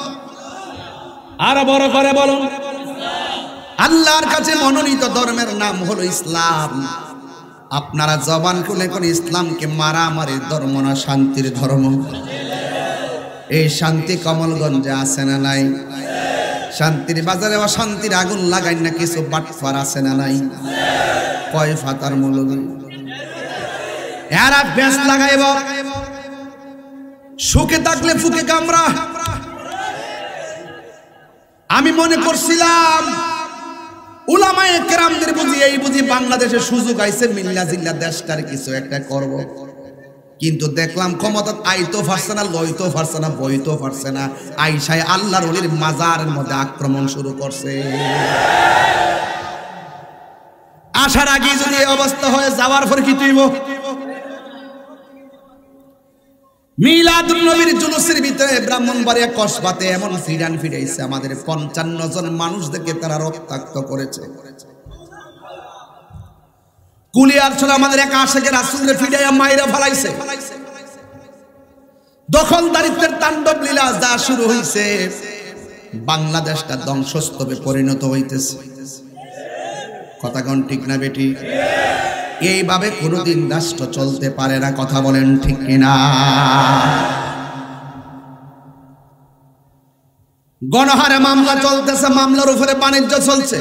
আর বড় করে বলুন, আল্লাহর কাছে মনোনীত ধর্মের নাম হলো ইসলাম। আপনারা জবান খুলে কোন ইসলামকে মারামারির ধর্ম না, শান্তির ধর্ম। এই শান্তি কমলগঞ্জে আছে না নাই? শান্তির বাজারে অশান্তির আগুন লাগাই না কিছু বাটফার আছে না নাই? কয় ফাতার মৌলবী এরা বেশ লাগাইব, সুখে থাকলে ফুকে কামরা। আমি মনে করছিলাম উলামায়ে কেরামদের বুঝি এই বুঝি বাংলাদেশে সুযোগ আইছে মিল্লা জিল্লা দেশটার কিছু একটা করব, কিন্তু দেখলাম ক্ষমতা আইতো পারছে না, লইতো পারছে না, বইতো পারছে না। আইসায় আল্লাহর ওলির মাজারের মধ্যে আক্রমণ শুরু করছে। আসার আগে যদি এই অবস্থা হয়ে যাওয়ার পর কি তুইব? মিলাদুন নবীর জুলুসের ভিতরে ব্রাহ্মণবাড়িয়া কসবাতে এমন ফিরান ফিরাইছে, আমাদের পঞ্চান্ন জন মানুষদেরকে তারা রক্তাক্ত করেছে। কুলিয়ার ছিল আমাদের এক আশেকের রাসূলকে ফিরাইয়া মাইরা ফেলাইছে। দখলদারিত্বের তাণ্ডব লীলা যা শুরু হইছে, বাংলাদেশটা ধ্বংসস্তূপে পরিণত হইতেছে। কথা কোন ঠিক না বেটি? এইভাবে কোনোদিন রাষ্ট্র চলতে পারে না। কথা বলেন ঠিক কিনা? গণহারে মামলা চলতেছে, মামলার উপরে বাণিজ্য চলছে।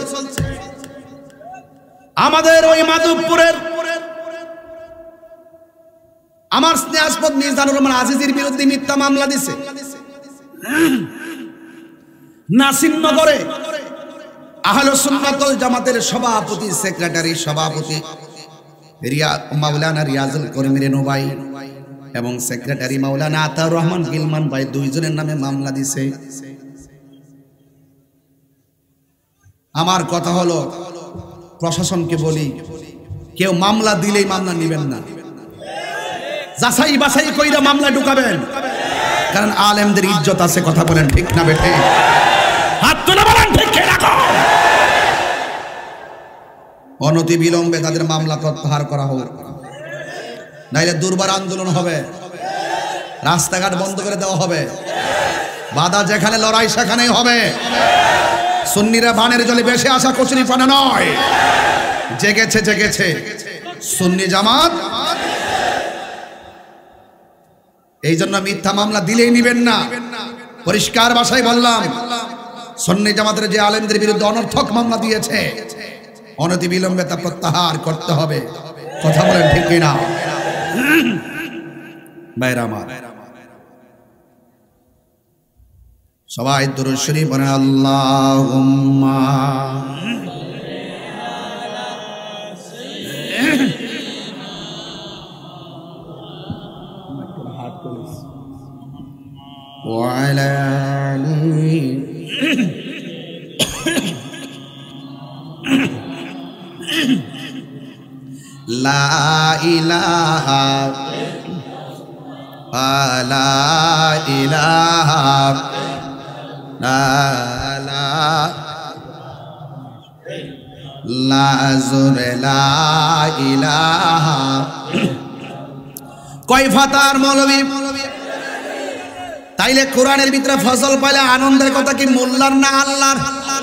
আমাদের ওই মাধবপুরের আমার স্নেহাস্পদ মিজানুর রহমান আজিজের বিরুদ্ধে মিথ্যা মামলা দিছে। নাসিরনগরে আহলুস সুন্নাত ওয়াল জামাতের সভাপতি, সেক্রেটারি, সভাপতি রিয়া মাওলানা রিয়াজুল করিম রেনুভাই এবং সেক্রেটারি মাওলানা আতাউর রহমান গিলমান ভাই দুইজনের নামে মামলা দিছে। আমার কথা হলো, প্রশাসনকে বলি, কেউ মামলা দিলেই মামলা নেবেন না, যাচাই বাছাই কইরা মামলা ঢুকাবেন, কারণ আলেমদের ইজ্জত আছে। কথা বলেন ঠিক না বেঠে? হাত তুলে বলেন ঠিক কিনা? অনতি বিলম্বে তাদের মামলা প্রত্যাহার করা হোক, নাইলে দুর্বার আন্দোলন হবে, রাস্তাঘাট বন্ধ করে দেওয়া হবে, বাধা যেখানে লড়াই সেখানেই হবে। সুন্নিরা বানের জলে বেশি আসা কচুরি পানা নয়, জেগেছে জেগেছে সুন্নি জামাত। এই জন্য মিথ্যা মামলা দিলেই নিবেন না। পরিষ্কার ভাষায় বললাম, সুন্নি জামাতের যে আলেমদের বিরুদ্ধে অনর্থক মামলা দিয়েছে, অনতি বিলম্বে তা প্রত্যাহার করতে হবে। কথা বলেন ঠিক কিনা? ভাইরা আমার, সবাই দুরূদ শরীফ পড়েন। আল্লাহুম্মা ওয়া আলা আলিহি লা ইলাহা লা ইলাহা লা লা লা জুরে লা ইলাহা। কয় ফাতার মৌলবী? তাইলে কোরআনের ভিতরে ফজল পাইলে আনন্দের কথা কি মোল্লার না আল্লাহর?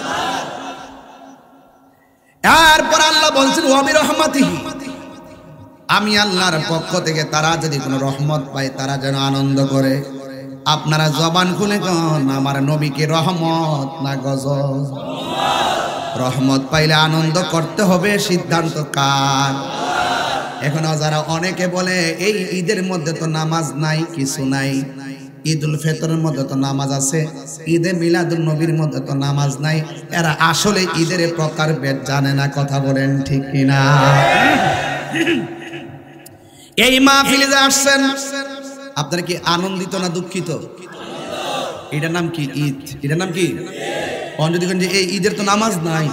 এরপর আল্লাহ বলছেন ওয়া বিরহমাতিহি, আমি আল্লাহর পক্ষ থেকে তারা যদি কোনো রহমত পায় তারা যেন আনন্দ করে। আপনারা জবান খুলে কোন আমার নবীকে রহমত না গজব? রহমত পাইলে আনন্দ করতে হবে, সিদ্ধান্ত কার? এখনো যারা অনেকে বলে এই ঈদের মধ্যে তো নামাজ নাই, কিছু নাই, ঈদুল ফিতরের মধ্যে তো নামাজ আছে, ঈদে মিলাদুন নবীর মধ্যে তো নামাজ নাই। এরা আসলে ঈদের প্রকার ভেদ জানে না, কথা বলেন ঠিক কিনা? এই মাহফিলে যে আসছেন আপনারা কি আনন্দিত না দুঃখিত? এটার নাম কি? ঈদ। এটার নাম কি? যদি যে এই ঈদের তো নামাজ নাই,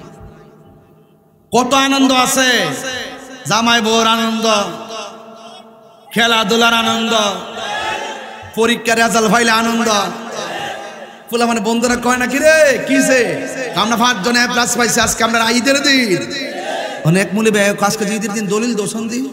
কত আনন্দ আছে। জামাই বউর আনন্দ, খেলাধুলার আনন্দ, পরীক্ষার রেজাল্ট ফাইলে আনন্দ। ফুলা মানে বন্ধুরা কয় না কি রে কিসে আমরা পাঁচ জনে প্লাস পাইছি, আজকে আমরা ঈদের দিন অনেক মূল্য ব্যয়, আজকে ঈদের দিন দলিল দোষণ দি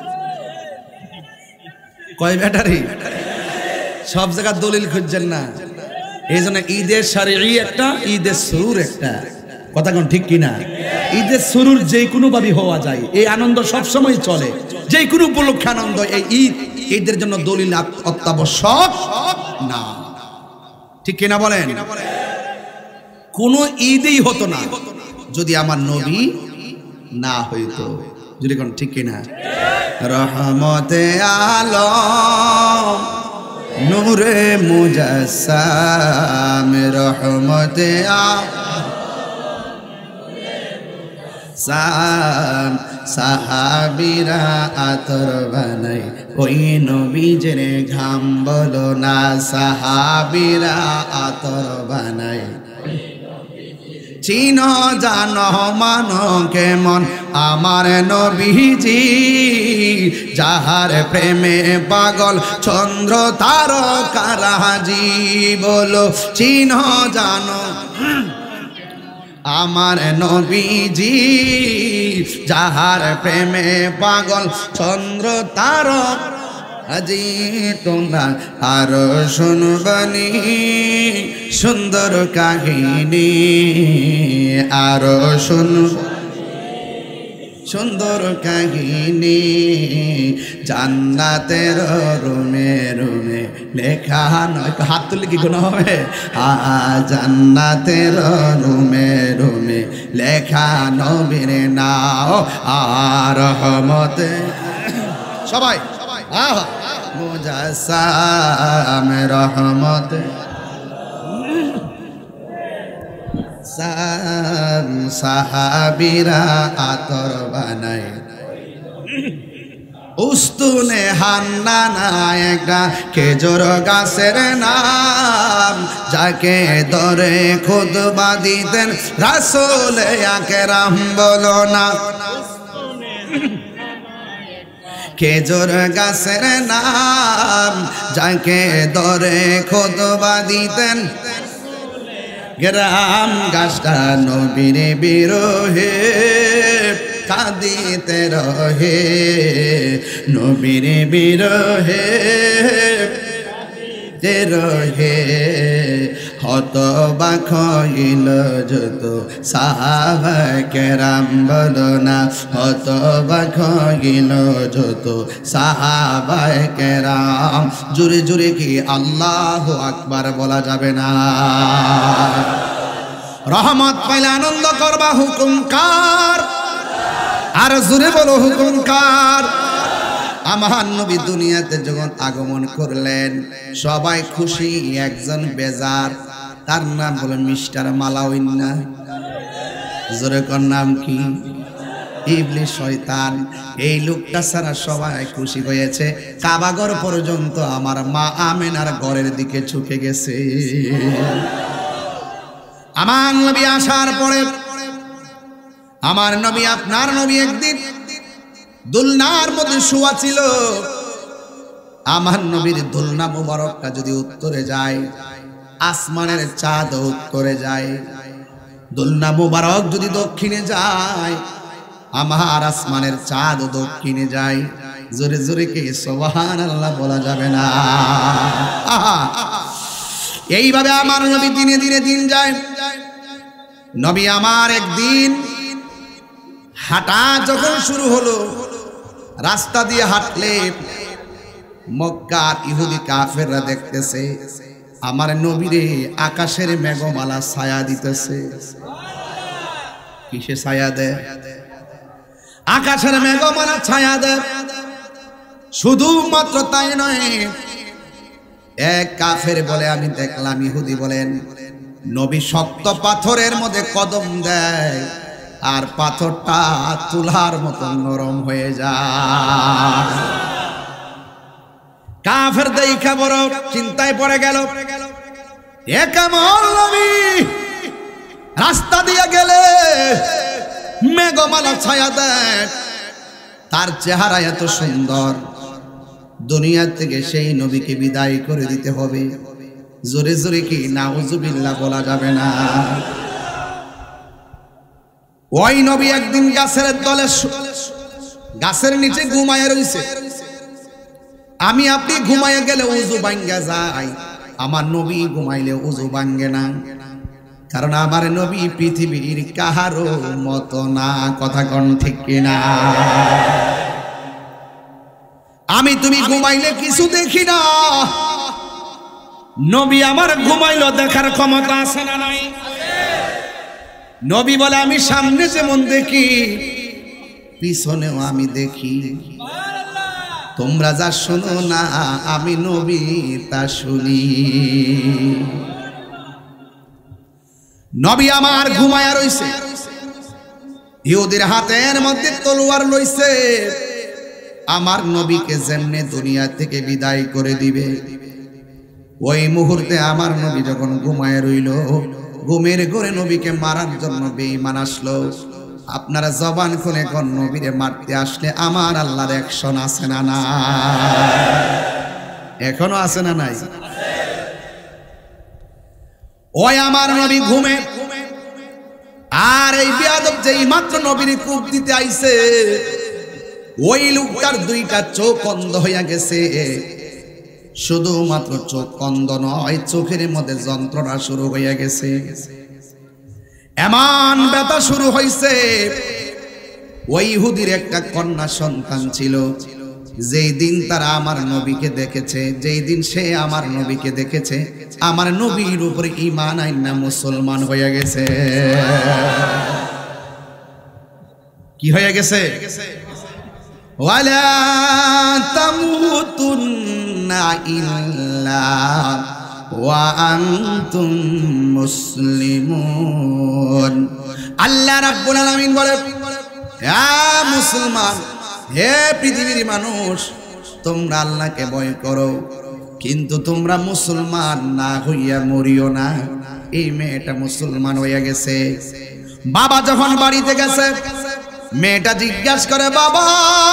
কয় ব্যাটারি সব জায়গায় দলিল খুঁজছেন না। এই জন্য ঈদের শারঈ একটা, ঈদের সুরুর একটা, কথা কোন ঠিক কিনা? ঈদের সুরুর যে কোনো ভাবে হওয়া যায়, এই আনন্দ সবসময় চলে, যে কোনো উপলক্ষে আনন্দ। এই ঈদ ঈদের জন্য দলিল অত্যাবশ্যক না, ঠিক কিনা বলেন? কোন ঈদই হতো না যদি আমার নবী না হইতো, যদি কোন ঠিক কিনা? রহমতে আলম নূরে মুজাসসাম, রহমতে আলম সাহাবীরা আতর বানাই ওই নবীজের ঘাম বলো না, সাহাবীরা আতর বানাই। চিনো জানো মানো কেমন আমার নবীজি, যাহার প্রেমে পাগল চন্দ্র তারকারাজি। বলো চিনো জানো আমার নবীজি, যাহার প্রেমে পাগল চন্দ্র তারকাজি। তোমরা আরো শুনবানি সুন্দর কাহিনী, আরো শুন সুন্দর কাহিনী। জান্নাতের রুমে রুমে লেখা নয়, হাত তুলে কি কোনো হবে? আ জান্নাতের রুমে রুমে লেখা নবীর নাও আর রহমতে। সবাই আহ মুজাসসাম রহমতে সাহাবীরা আতর বানাই। উস্তুনে হান্নানা একটা খেজুর গাছের নাম, যাকে ধরে খুতবা দিতেন রাসূল আকরাম। বলো না খেজুর গাছের নাম, যাকে ধরে খুতবা দিতেন। গ্রাম গাছটা নবীর বিরহে কাঁদিতে রহে, নবীর বিরহে রহে। হতবাক হইল যত সাহাবা কেরাম। বলো না হতবাক হইল যত সাহাবা কেরাম। জুড়ে জুড়ে কি আল্লাহু আকবার বলা যাবে না? রহমত পাইলে আনন্দ করবা, হুকুম কার? আর জুড়ে বলো হুকুম কার? আমার নবী দুনিয়াতে যখন আগমন করলেন সবাই খুশি, একজন বেজার, তার নাম হলো মিস্টার মালাউইন্না। জোরে কর নাম কি? ইবলিস শয়তান। এই লোকটা ছাড়া সবাই খুশি হয়েছে। কাবাঘর পর্যন্ত আমার মা আমেনার ঘরের দিকে ঝুঁকে গেছে। আমার নবী আসার পরে আমার নবী আপনার নবী একদিন দুলনার মধ্যে শোয়া ছিল। আমার নবীর দুলনা মুবারকটা যদি উত্তরে যায়, আসমানের চাঁদ উত্তরে যায়। দুলনা মুবারক যদি দক্ষিণে যায়, আমার আসমানের চাঁদ দক্ষিণে যায়। জোরে জোরে কি সুবহানাল্লাহ বলা যাবে না? এইভাবে আমার নবী দিনে দিনে দিন যায়। নবী আমার একদিন হাঁটা যখন শুরু হলো, রাস্তা দিয়ে হাঁটলে মক্কার ইহুদি কাফেররা দেখতেছে আমার নবীরে আকাশের মেঘমালা ছায়া দিতেছে। কিসে ছায়া দেয়? আকাশের মেঘমালা ছায়া দেয়। শুধুমাত্র তাই নয়, এক কাফের বলে আমি দেখলাম, ইহুদি বলেন, নবী শক্ত পাথরের মধ্যে কদম দেয় আর পাথরটা তুলার মতো নরম হয়ে যায়। কাফের দেখা বড় চিন্তায় পড়ে গেল, এ কেমন নবী, রাস্তা দিয়ে গেলে মেঘমালা ছায়া দেয়, তার চেহারা এত সুন্দর, দুনিয়া থেকে সেই নবীকে বিদায় করে দিতে হবে। জোরে জোরে কি নাউজুবিল্লাহ বলা যাবে না? ওই নবী একদিন গাছের তলে, গাছের নিচে ঘুমায় রইছে। আমি আপনি ঘুমায় গেলে উজু ভাঙ্গা যায়, আমার নবী ঘুমাইলে উজু ভাঙ্গে না, কারণ আমার নবী পৃথিবীর কাহারও মতো না। কথা কোন ঠিক কিনা? আমি তুমি ঘুমাইলে কিছু দেখি না, নবী আমার ঘুমাইলো দেখার ক্ষমতা আছে না নাই? নবী বলে আমি সামনে যেমন দেখি পিছনেও আমি দেখি, তোমরা যা শোনো না আমি নবী তা শুনি। নবী আমার ঘুমায়া রইছে, ইহুদির হাতের মধ্যে তলোয়ার লইছে, আমার নবীকে যেমনে দুনিয়া থেকে বিদায় করে দিবে। ওই মুহূর্তে আমার নবী যখন ঘুমায় রইল, ঘুমের ঘরে নবীকে মারার জন্য বেঈমান আসলো। আপনারা জবান খুলে কোন নবীরে মারতে আসলে আমার আল্লাহর অ্যাকশন আছে না না? এখনো আছে না নাই? ওই আমার নবী ঘুমে, আর এই বেয়াদব যেই মাত্র নবীর কূপ দিতে আইছে, ওই লোকটার দুইটা চোখ অন্ধ হইয়া গেছে। শুধুমাত্র চোখ অন্ধ নয়, চোখের মধ্যে যন্ত্রণা শুরু হইয়া গেছে, এমন ব্যথা শুরু হইছে। ওই ইহুদির একটা কন্যা সন্তান ছিল, যেই দিন তারা আমার নবীকে দেখেছে, যেই দিন সে আমার নবীকে দেখেছে, আমার নবীর উপরে ঈমান আইনা মুসলমান হয়ে গেছে। কি হয়ে গেছে? ওয়ালা তামুতুন্না ইল্লা ওয়া আনতুম মুসলিমুন। আল্লাহ রাব্বুল আলামিন বলে, হে মুসলমান, হে পৃথিবীর মানুষ, তোমরা আল্লাহকে ভয় করো, কিন্তু তোমরা মুসলমান না হইয়া মরিও না। এই মেয়েটা মুসলমান হইয়া গেছে। বাবা যখন বাড়িতে গেছে, মেয়েটা জিজ্ঞাসা করে, বাবা,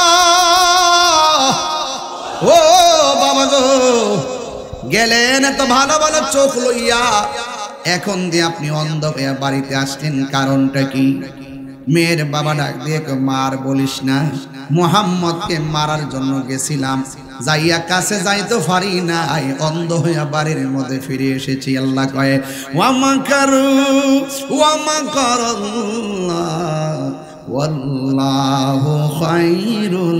ও বাবা গো, গেলেন এত ভালো ভালো চোখ লইয়া, এখন দিয়ে আপনি অন্ধ হইয়া বাড়িতে আসলেন, কারণটা কি? মেয়ের বাবা ডাক দিয়ে, মার বলিস না, মুহাম্মদকে মারার জন্য গেছিলাম, যাইয়া কাছে যাইতে পারি নাই, অন্ধ হইয়া বাড়ির মধ্যে ফিরে এসেছি। আল্লাহ কয়ে, ওয়া মাকারু ওয়া মাকারাল্লাহ ওয়াল্লাহু খায়রুল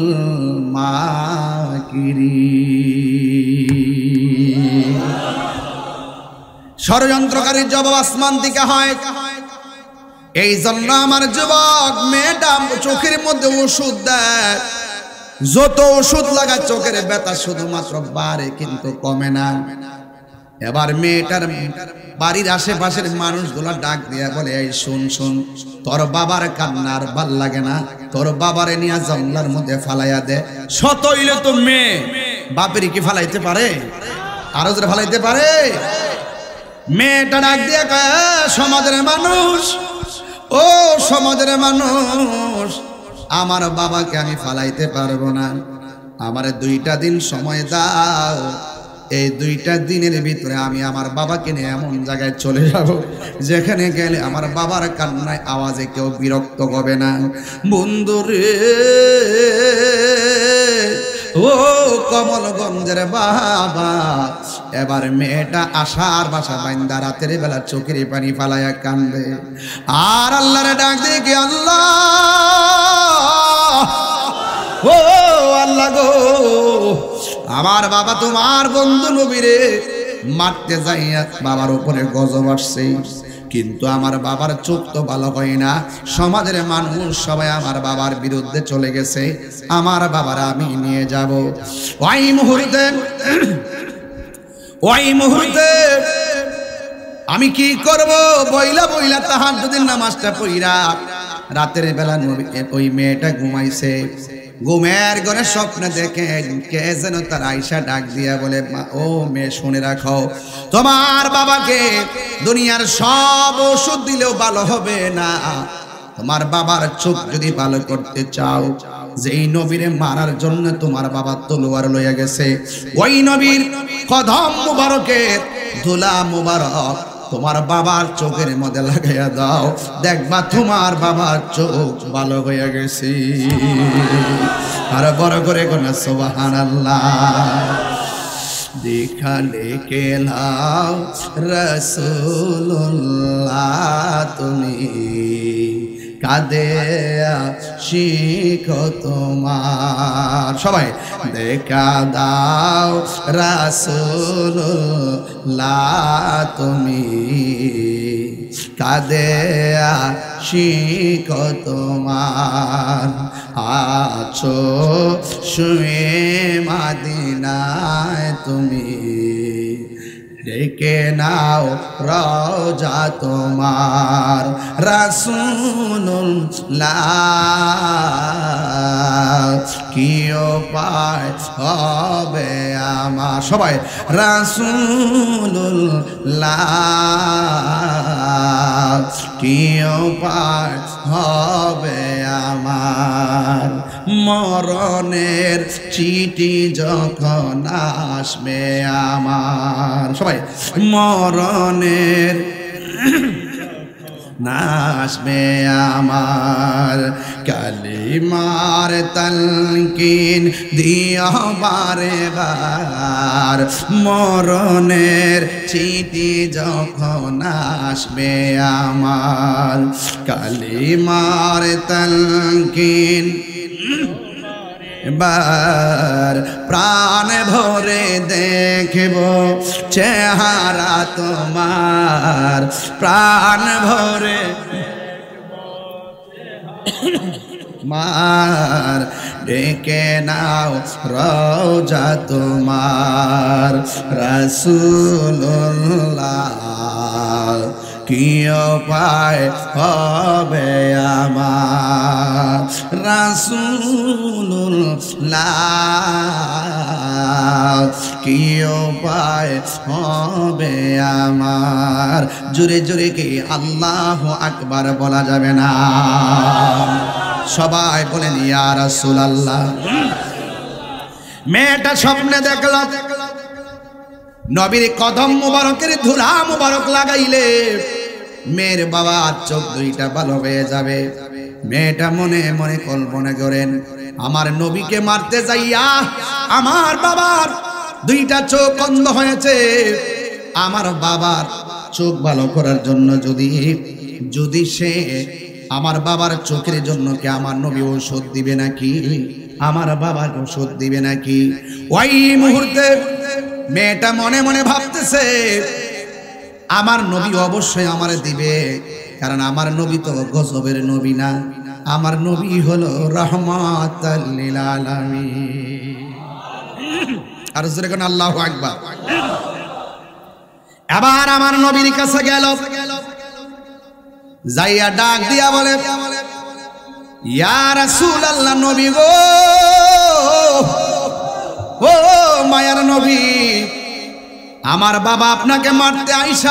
মাকিরিন। ষড়যন্ত্রকারীর জবাব আসমান থেকে হয়। এই জন্য আমার যুবক, মেয়েটা চোখের মধ্যে ওষুধ দেয়, যত ওষুধ লাগায় চোখের ব্যথা শুধুমাত্র বাড়ে, কিন্তু কমে না। এবার মেয়েটার বাড়ির আশেপাশের মানুষগুলা ডাক দিয়া বলে, এই শুন শুন, তোর বাবার কান্নার ভাল লাগে না, তোর বাবারে নিয়ে জঙ্গলার মধ্যে ফালাইয়া দে। শত হইলে তো মেয়ে, বাপের কি ফালাইতে পারে? আরো জোরে ফালাইতে পারে? মেয়েটা ডাক দিয়া কয়, সমাজের মানুষ, ও সমাজের মানুষ, আমার বাবাকে আমি ফালাইতে পারবো না, আমারে দুইটা দিন সময় দাও। এই দুইটা দিনের ভিতরে আমি আমার বাবাকে নিয়ে এমন জায়গায় চলে যাব, যেখানে গেলে আমার বাবার কান্নায় আওয়াজে কেউ বিরক্ত হবে না। বন্ধুরে, ও কমলগঞ্জের বাবা, এবার মেয়েটা আশার বাসা বাইন্দা রাতের বেলা চোখের পানি ফালাইয়া কান্দে, আর আল্লাহরে ডাক দিয়ে কি, আল্লাহ, ও আল্লাহ গো, আমার বাবা তোমার বন্ধু নবীরে মারতে যাইয়া বাবার উপরে গজব আসছে, কিন্তু আমার বাবার চোখ তো ভালো হয় না, সমাজের মানুষ সবাই আমার বাবার বিরুদ্ধে চলে গেছে, আমার বাবার আমি নিয়ে যাব। ওই মুহূর্তে ওই মুহূর্তে আমি কি করব বইলা বইলা তাহাজ্জুদের নামাজটা পড়িরা রাতের বেলা ওই মেয়েটা ঘুমাইছে ঘুমের ঘরে স্বপ্ন দেখে কে যেন তার আয়সা ডাক দিয়া বলে ও মেয়ে শুনে রাখো তোমার বাবাকে দুনিয়ার সব ওষুধ দিলেও ভালো হবে না তোমার বাবার চোখ যদি ভালো করতে চাও যেই নবীরে মারার জন্য তোমার বাবা তলোয়ার লইয়া গেছে ওই নবীর কদম মুবারকের ধুলা মুবারক তোমার বাবার চোখের মধ্যে লাগাইয়া দাও দেখবা তোমার বাবার চোখ ভালো হয়ে গেছে আর বড় করে কোন সুবহানাল্লাহ দেখালে কেলাও রাসূলুল্লাহ তুমি কাদে শিখো তোমার সবাই দেখা দাও রাসূলুল্লাহ তুমি কাদে শিখো তোমার আছো শুয়ে মদিনায় তুমি ডেকে নাও রওজা তোমার রাসূলুল্লাহ কি উপায় হবে আমার সবাই রাসূলুল্লাহ কি উপায় হবে আমার মরণের চিঠি যখন আসবে আমার সবাই মরণের নাসবে আমার কালিমার তালকিন দিয়া বারে বার মরণের চিঠি যখন আসবে আমার কালিমার তালকিন বার প্রাণ ভরে দেখব চেহারা তোমার প্রাণ ভরে মার ডেকে নাও রওজা তোমার রাসূলুল্লাহ কি উপায় হবে আমার রাসূলুল্লাহ কি উপায় হবে আমার জোরে জোরে কি আল্লাহু আকবার বলা যাবে না সবাই বলেন ইয়া রাসূলুল্লাহ মেয়েটা স্বপ্নে দেখল নবীর কদম মুবারকের ধুলা মুবারক লাগাইলে মেয়ের বাবার চোখ দুইটা ভালো হয়ে যাবে মেয়েটা মনে মনে কল্পনা করেন আমার নবীকে মারতে যাইয়া আমার বাবার দুইটা চোখ অন্ধ হয়েছে আমার বাবার চোখ ভালো করার জন্য যদি যদি সে আমার বাবার চোখের জন্য কি আমার নবী ঔষধ দিবে নাকি আমার বাবার ঔষধ দিবে নাকি ওই মুহূর্তে মেয়েটা মনে মনে ভাবতেছে আমার নবী অবশ্যই আমার দিবে কারণ আমার নবী তো গজবের নবী না আমার নবী হলো রাহমাতাল লিল আলামিন আর জোরে কোন আল্লাহু আকবার এবার আমার নবীর কাছে গেল যাইয়া ডাক দিয়া বলে ইয়া রাসূলুল্লাহ নবী গো ও মায়ার নবী আমার বাবা আপনাকে মারতে আইসা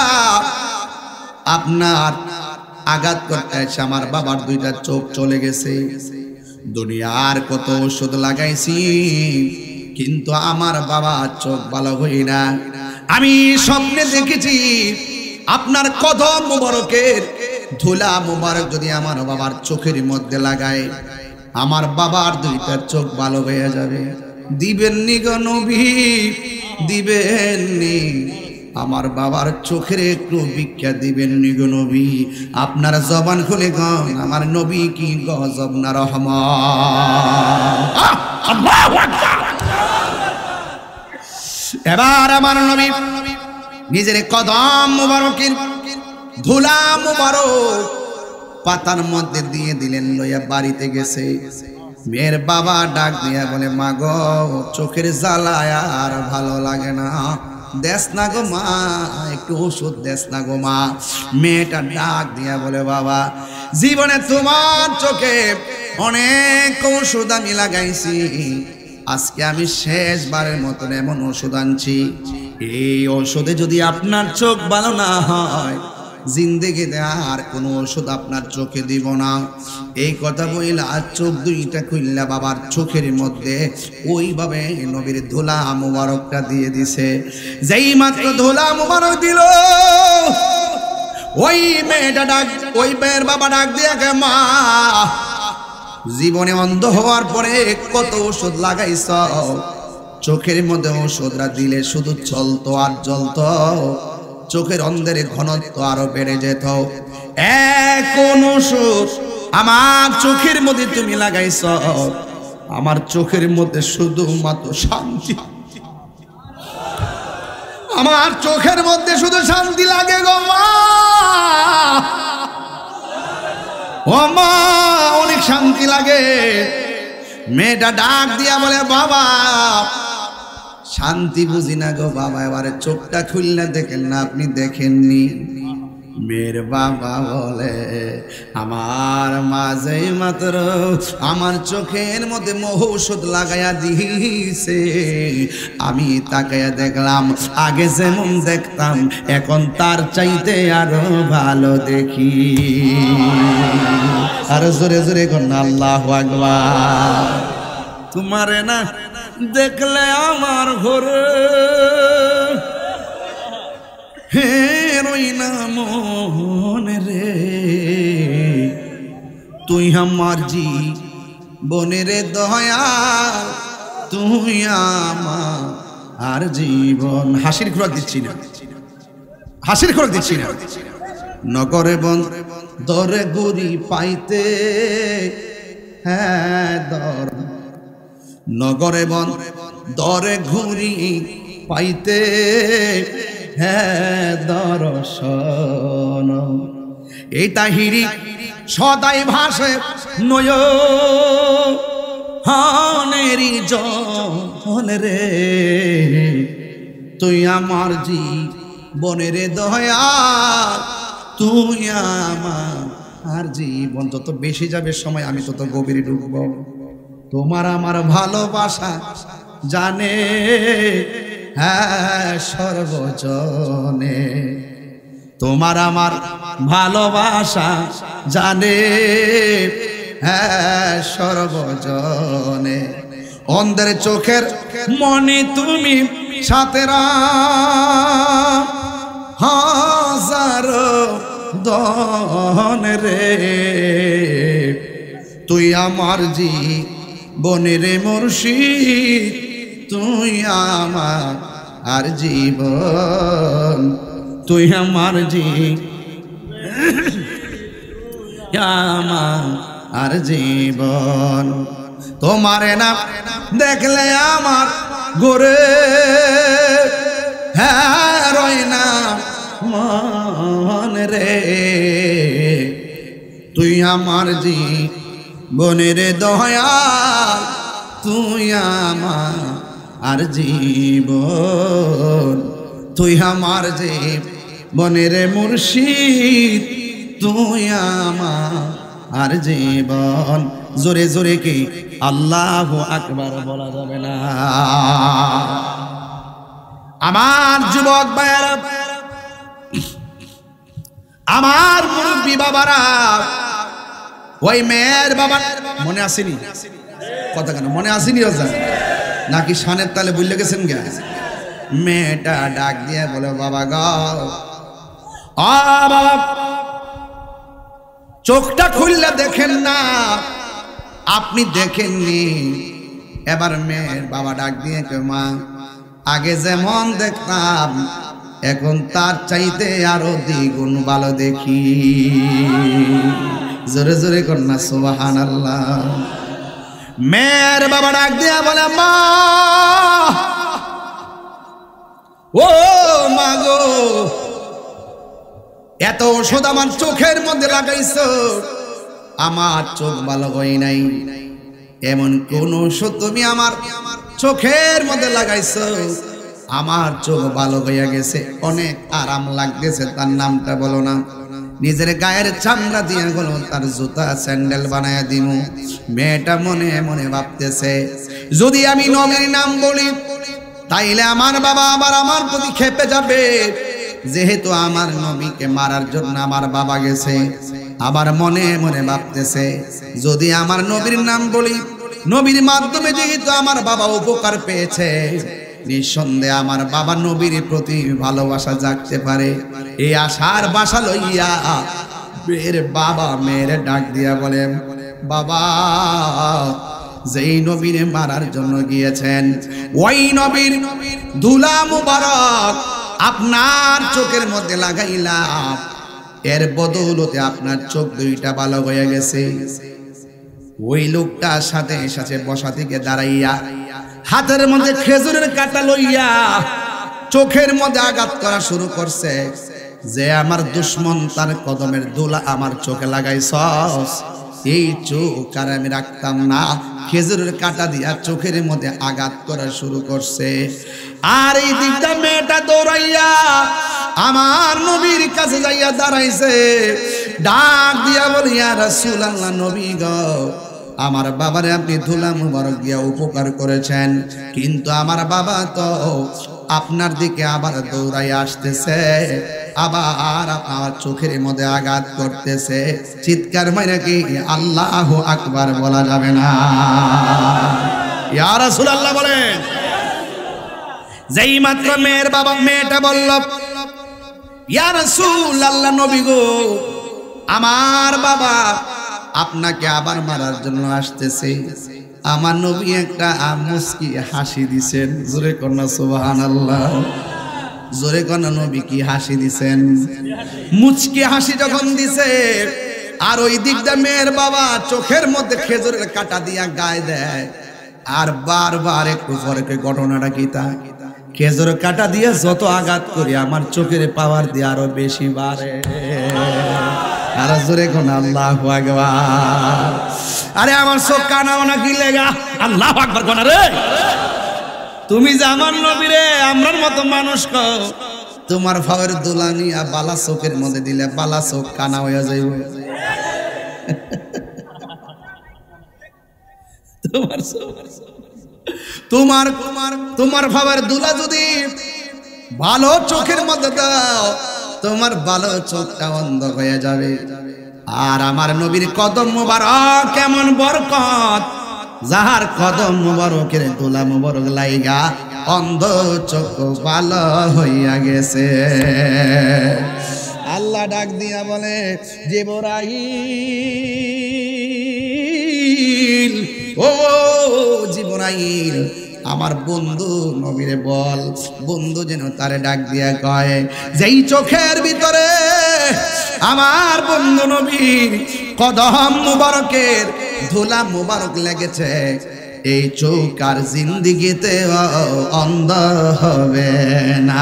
আপনার আঘাত করতে আইসা আমার বাবার দুইটা চোখ চলে গেছে দুনিয়ার কত ওষুধ লাগাইছি কিন্তু আমার বাবার চোখ ভালো হই না আমি স্বপ্নে দেখেছি আপনার কদম মুবারকের ধুলা মুবারক যদি আমার বাবার চোখের মধ্যে লাগায় আমার বাবার দুইটা চোখ ভালো হয়ে যাবে দিবেননি গো নবী দিবেননি আমার বাবার চোখের একটু ভিক্ষা দিবেননি গো নবী আপনার জবান খুলে গন আমার নবী কি গজব না রহমান আল্লাহু আকবার এবার আমার নবী নিজের কদম মুবারকের ধুলা মুবারক পাতার মধ্যে দিয়ে দিলেন লইয়া বাড়িতে গেছে মেয়ের বাবা ডাক দিয়া বলে মা গো চোখের জ্বালায় আর ভালো লাগে না দেশ না গো মা, একটু ওষুধ দেশ না গো মা। মেয়েটা ডাক দিয়া বলে বাবা, জীবনে তোমার চোখে অনেক ওষুধ আমি লাগাইছি, আজকে আমি শেষবারের মতন এমন ওষুধ আনছি, এই ওষুধে যদি আপনার চোখ ভালো না হয় জিন্দেগিতে আর কোনো ওষুধ আপনার চোখে দিব না। এই কথা বইলা চোখ দুইটা খুললা বাবার চোখের মধ্যে ওইভাবে নবীর ধুলা মুবারকটা দিয়ে দিছে। যেই মাত্র ধুলা মুবারক দিল, ওই মেয়েটা ডাক, ওই মেয়ের বাবা ডাক দিয়ে কে মা, জীবনে অন্ধ হওয়ার পরে কত ওষুধ লাগাইছ, চোখের মধ্যে ওষুধরা দিলে শুধু চলতো আর জ্বলতো, চোখের অন্ধের ঘনত্ব আরো বেড়ে যেত। এখন ওষুধ আমার চোখের মধ্যে তুমি লাগাইছ, আমার চোখের মধ্যে শুধুমাত্র শান্তি, আমার চোখের মধ্যে শুধু শান্তি লাগে গো মা। ও মা, অনেক শান্তি লাগে। মেয়েটা ডাক দিয়া বলে বাবা, শান্তি বুঝি না গো বাবা, এবারে চোখটা খুললে দেখেন না, আপনি দেখেননি। মেয়ের বাবা বলে আমার মাঝে মাত্র আমার চোখের মধ্যে মহৌষধ লাগাইয়া দিয়েছে, আমি তাকাইয়া দেখলাম আগে যেমন দেখতাম এখন তার চাইতে আরো ভালো দেখি। আরো জোরে জোরে করেন আল্লাহু আকবার। তোমারে না দেখলে আমার ঘরে হে রই না মনে রে, তুই আমার জীবনের দয়া, তুই আমার আর জীবন। হাসির খোরাক দিচ্ছি না, হাসির খোরাক দিচ্ছি না। নগরে বন দরে গুড়ি পাইতে, হ্যাঁ দর নগরে বন দরে ঘুরি পাইতে, হ্যাঁ দর্শন এই তাহিরি সদাই ভাসে নয় হানেরি জন রে, তুই আমার জীবনের দয়া, তুই আমার আর জীবন। যত বেশি যাবে সময় আমি তত গভীরে ডুবব। তোমার আমার ভালোবাসা জানে হ্যাঁ সর্বজনে, তোমার আমার ভালোবাসা জানে হ্যাঁ সর্বজনে। অন্ধের চোখের মনে তুমি সাতেরা হাজারো দন রে, তুই আমার জীবনের মুর্শিদ, তুই আমার আর জীবন, তুই আমার জীবন আর জীবন। তোমারে না দেখলে আমার গোরে হ্যাঁ রয় না মন রে, তুই আমার জীবনের দয়া, তুই আমার আর জীবন, তুই আমার জীবনের মুর্শিদ, তুই আমার আর জীবন। জোরে জোরে কি আল্লাহু আকবার বলা যাবে না? আমার যুবক ভাইয়েরা, আমার মুরব্বী বাবারা, ওই মেয়ের বাবা মনে আসেনি কথা কেন মনে আসেনি নাকি শানের তালে বললে গেছেন গে? মেয়েটা ডাক দিয়ে বলে বাবা গো, আ বাবা চোখটা খুললে দেখেন না, আপনি দেখেননি। এবার মেয়ের বাবা ডাক দিয়ে মা, আগে যেমন দেখতাম এখন তার চাইতে আরো দ্বিগুণ ভালো দেখি। জোরে জোরে কন্যা সুবহানাল্লাহ। মেয়ের বাবা ডাক দিয়া বলে মা, ও মা গো, এত ওষুধ আমার চোখের মধ্যে লাগাইছো, আমার চোখ ভালো হয় নাই, এমন কোন ওষুধ তুমি আমার চোখের মধ্যে লাগাইছো আমার চোখ ভালো হয়ে গেছে, অনেক আরাম লাগতেছে। তার নামটা বলো না। নিজের গায়ের চামড়া দিয়ে গেল তার জুতা স্যান্ডেল বানায় দিমু। মেয়েটা মনে মনে ভাবতেছে, যদি আমি নবীর নাম বলি তাইলে আমার বাবা আবার আমার প্রতি খেপে যাবে, যেহেতু আমার নবীকে মারার জন্য আমার বাবা গেছে। আবার মনে মনে ভাবতেছে, যদি আমার নবীর নাম বলি, নবীর মাধ্যমে যেহেতু আমার বাবা উপকার পেয়েছে, নিঃসন্দেহে আমার বাবা নবীর প্রতি ভালোবাসা জাগতে পারে। এই আশার বাসা লইয়া মেয়ের বাবা মেয়ের ডাক দিয়া বলেন, বাবা যেই নবীর মারার জন্য গিয়েছেন, ওই নবীর ধুলা মুবারক আপনার চোখের মধ্যে লাগাইলাম, এর বদৌলতে আপনার চোখ দুইটা ভালো হয়ে গেছে। ওই লোকটার সাথে সাথে বসা থেকে দাঁড়াইয়া হাতের মধ্যে খেজুরের কাঁটা লইয়া চোখের মধ্যে আঘাত করা শুরু করছে, যে আমার দুশ্মন তার কদমের ধুলা আমার চোখে লাগাইছস, এই চোখ আর আমি রাখতাম না। খেজুরের কাঁটা দিয়া চোখের মধ্যে আঘাত করা শুরু করছে। আর এই দিকটা মেয়েটা দৌড়াইয়া আমার নবীর কাছে যাইয়া দাঁড়াইছে, ডাক দিয়া বলি, ইয়া রাসূলুল্লাহ, নবী গো, আমার বাবারে আপনি ধুলা মুবারক দিয়া উপকার করেছেন, কিন্তু আমার বাবা তো আপনার দিকে আবার দৌড়াই আসতেছে, আবার আপনার চোখের মধ্যে আঘাত করতেছে। চিৎকার মাইরা কি আল্লাহু আকবার বলা যাবে না? ইয়া রাসূলুল্লাহ বলেন। যেই মাত্র মেয়ের বাবা মেয়েটা বলল, ইয়া রাসূলুল্লাহ, নবী গো, আমার বাবা আপনাকে আবার মারার জন্য আসতেছে। আমার নবী একটা মুস্কি হাসি দিছেন। জোরে কন্যা সুবহানাল্লাহ, জোরে কন্যা নবী কি হাসি দিছেন? মুচকি হাসি যখন দিছে, আর ওই দিকটা মেয়ের বাবা চোখের মধ্যে খেজুরের কাঁটা দিয়া গায়ে দেয়, আর বারবার একটু পরে ঘটনাটা কি তা, খেজুর কাঁটা দিয়ে যত আঘাত করি আমার চোখের পাওয়ার দিয়ে আরো বেশি বাড়ে। আর জোরে কোন আল্লাহু আকবার। আরে আমার চোখ কানাও না কি লেগা? আল্লাহু আকবার কোন রে। তুমি যে আমার নবী রে, আমরার মতো মানুষ কো, তোমার ফাওয়ার দুলানিয়া বালা চোখের মধ্যে দিলে বালা চোখ কানা হয়ে যাইব। তোমার তোমার তোমার তোমার ফাওয়ার দুলা যদি ভালো চোখের মধ্যে দাও, তোমার ভালো চোখটা অন্ধ হয়ে যাবে। আর আমার নবীর কদম মুবারক কেমন বরকত, যাহার কদম মুবারকের ধুলা মুবারক লাইগা অন্ধ চোখ ভালো হইয়া গেছে। আল্লাহ ডাক দিয়া বলে, জিবরাইল, ও জিবরাইল, আমার বন্ধু নবীরে বল, বন্ধু যেন তারে ডাক দিয়া কয়, যেই চোখের ভিতরে আমার বন্ধু নবীর কদম মুবারকের ধুলা মুবারক লেগেছে, এই চোখ আর জিন্দিগিতে অন্ধ হবে না।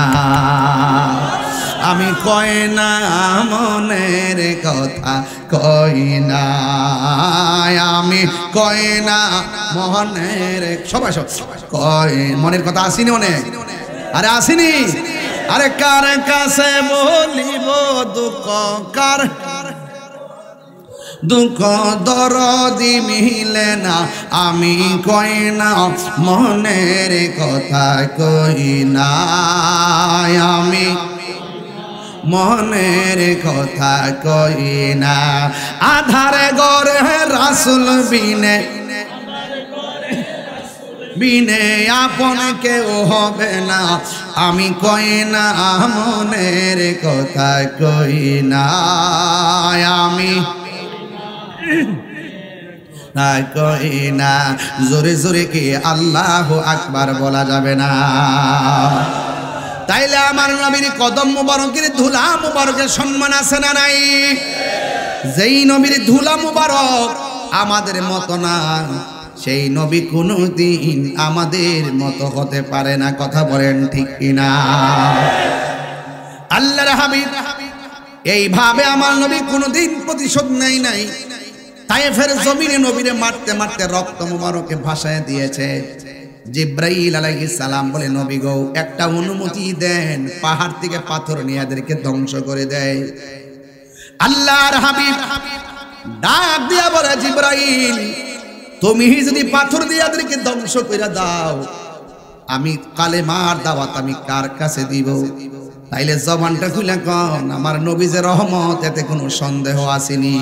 আমি কই না মনের কথা, কই না আমি, কই না মনের, সবাই সব কই মনের কথা আসিনি অনেক। আরে আসিনি, আরে কার কাছে বলিব দুঃখ, কার দুঃখ দরদি মিলে না, আমি কই না মনের কথা, কই না আমি মনের কথা, কই না। আধারে গরে রাসূল বিনে, বিনে আপন কেউ হবে না, আমি কই না মনের কথা, কই না আমি না, কই না। জোরে জোরে কি আল্লাহু আকবার বলা যাবে না? তাইলে আমার নবীর কদম মুবারকের ধুলা মুবারকের সম্মান আছে না নাই? যেই নবীর ধুলা মুবারক আমাদের মতো না, সেই নবী কোনদিন আমাদের মতো হতে পারে না। কথা বলেন ঠিক কিনা? আল্লাহর হাবিব এইভাবে আমার নবী কোনদিন প্রতিশোধ নেয় নাই। তায়েফের জমিনে নবীরে মারতে মারতে রক্ত মুবারকে ভাসায় দিয়েছে। জিব্রাইল আলাইহিস সালাম বলে নবী গো একটা অনুমতি দেন, পাহাড় থেকে পাথর নিয়ে এদেরকে ধ্বংস করে দেয়। আল্লাহর হাবিব ডাক দিয়া বলে জিব্রাইল তুমি যদি পাথর দিয়ে এদেরকে ধ্বংস করে দাও, আমি কালেমার দাওয়াত আমি কার কাছে দিব? তাইলে জবানটা খুলে কোন আমার নবী যে রহমত, এতে কোনো সন্দেহ আসেনি।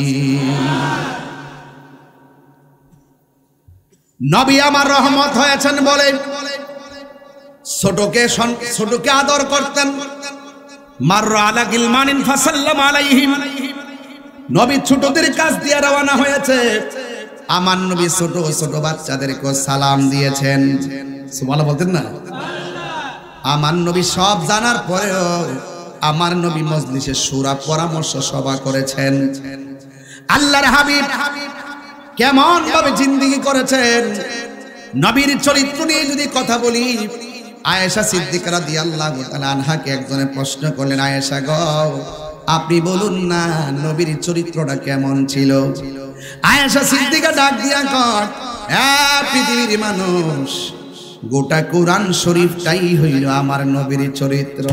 নবী আমার রহমত হয়েছেন বলে ছোটকে ছোটকে আদর করতেন। মাররা আলা গিলমানিন ফাসাল্লাম আলাইহিম, নবী ছোটদের কাছ দিয়ে রওনা হয়েছে, আমার নবী ছোট ছোট বাচ্চাদেরকে সালাম দিয়েছেন। সুবহানাল্লাহ বলতেন না? আমার নবী সব জানার পরেও আমার নবী মজলিসে শুরা পরামর্শ সভা করেছেন। আল্লাহর হাবিব কেমন ভাবে জিন্দেগি করেছেন, নবীর চরিত্র নিয়ে যদি কথা বলি, আয়েশা সিদ্দিকা রাদিয়াল্লাহু তাআলা আনহাকে একজনে প্রশ্ন করলেন, আয়েশা গো আপনি বলুন না নবীর চরিত্রটা কেমন ছিল? আয়েশা সিদ্দিকা ডাক দিয়া কয়, হ্যাঁ পৃথিবীর মানুষ, গোটা কোরআন শরীফটাই হইল আমার নবীর চরিত্র।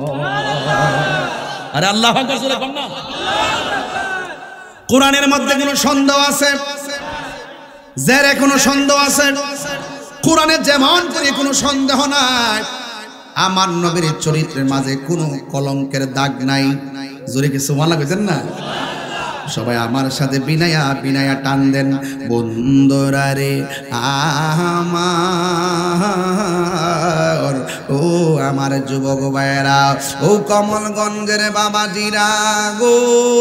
আরে আল্লাহু আকবার জোরে বল না। কোরআনের মধ্যে কোনো সন্দেহ আছে? যার কোনো সন্দেহ আছে? কোরআনে যেমন করে কোনো সন্দেহ নাই, আমার নবীর চরিত্রের মাঝে কোনো কলঙ্কের দাগ নাই। জোরে কি সুবহানাল্লাহ কইতেন না? সবাই আমার সাথে বিনায়া বিনায়া টান দেন, বন্ধুরা রে আমার, ও আমার যুবক ভাইরা, ও কমলগঞ্জের বাবাজিরা গো,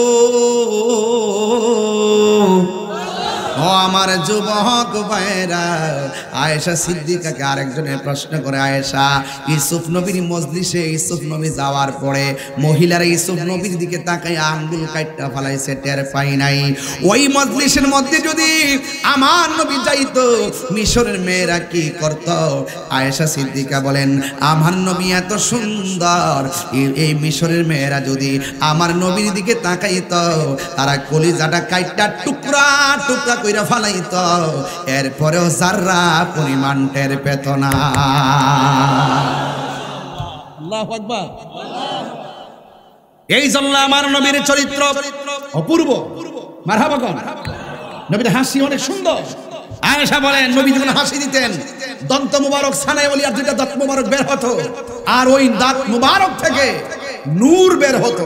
ও আমার যুবক ভাইরা। আয়েশা সিদ্দিকাকে আরেকজনের প্রশ্ন করে, আয়েশা ইউসুফ নবীর মজলিসে ইউসুফ নবী যাওয়ার পরে মহিলারা ইউসুফ নবীর দিকে তাকায় আঙ্গুল কাটটা ফালাইছে, টের পাই নাই। ওই মজলিসের মধ্যে যদি আমার নবী যাইতো, মিশরের মেয়েরা কি করত? আয়েশা সিদ্দিকা বলেন, আমার নবী এত সুন্দর, এই মিশরের মেয়েরা যদি আমার নবীর দিকে তাকাইতো, তারা কলিজাটা কাটটা টুকরা টুকরা কইরা ফালাইত, এরপরেও যাররা পরিমাণ টের পেত না। আল্লাহু আকবার। এই জন্য আমার নবীর চরিত্র অপূর্ব। মারহাবা কোন নবীর হাসি অনেক সুন্দর। আয়েশা বলেন নবী যখন হাসি দিতেন, দন্ত মুবারক সানায়ে ওলি আর দুইটা দাঁত মুবারক বের হতো, আর ওই দাঁত মুবারক থেকে নূর বের হতো।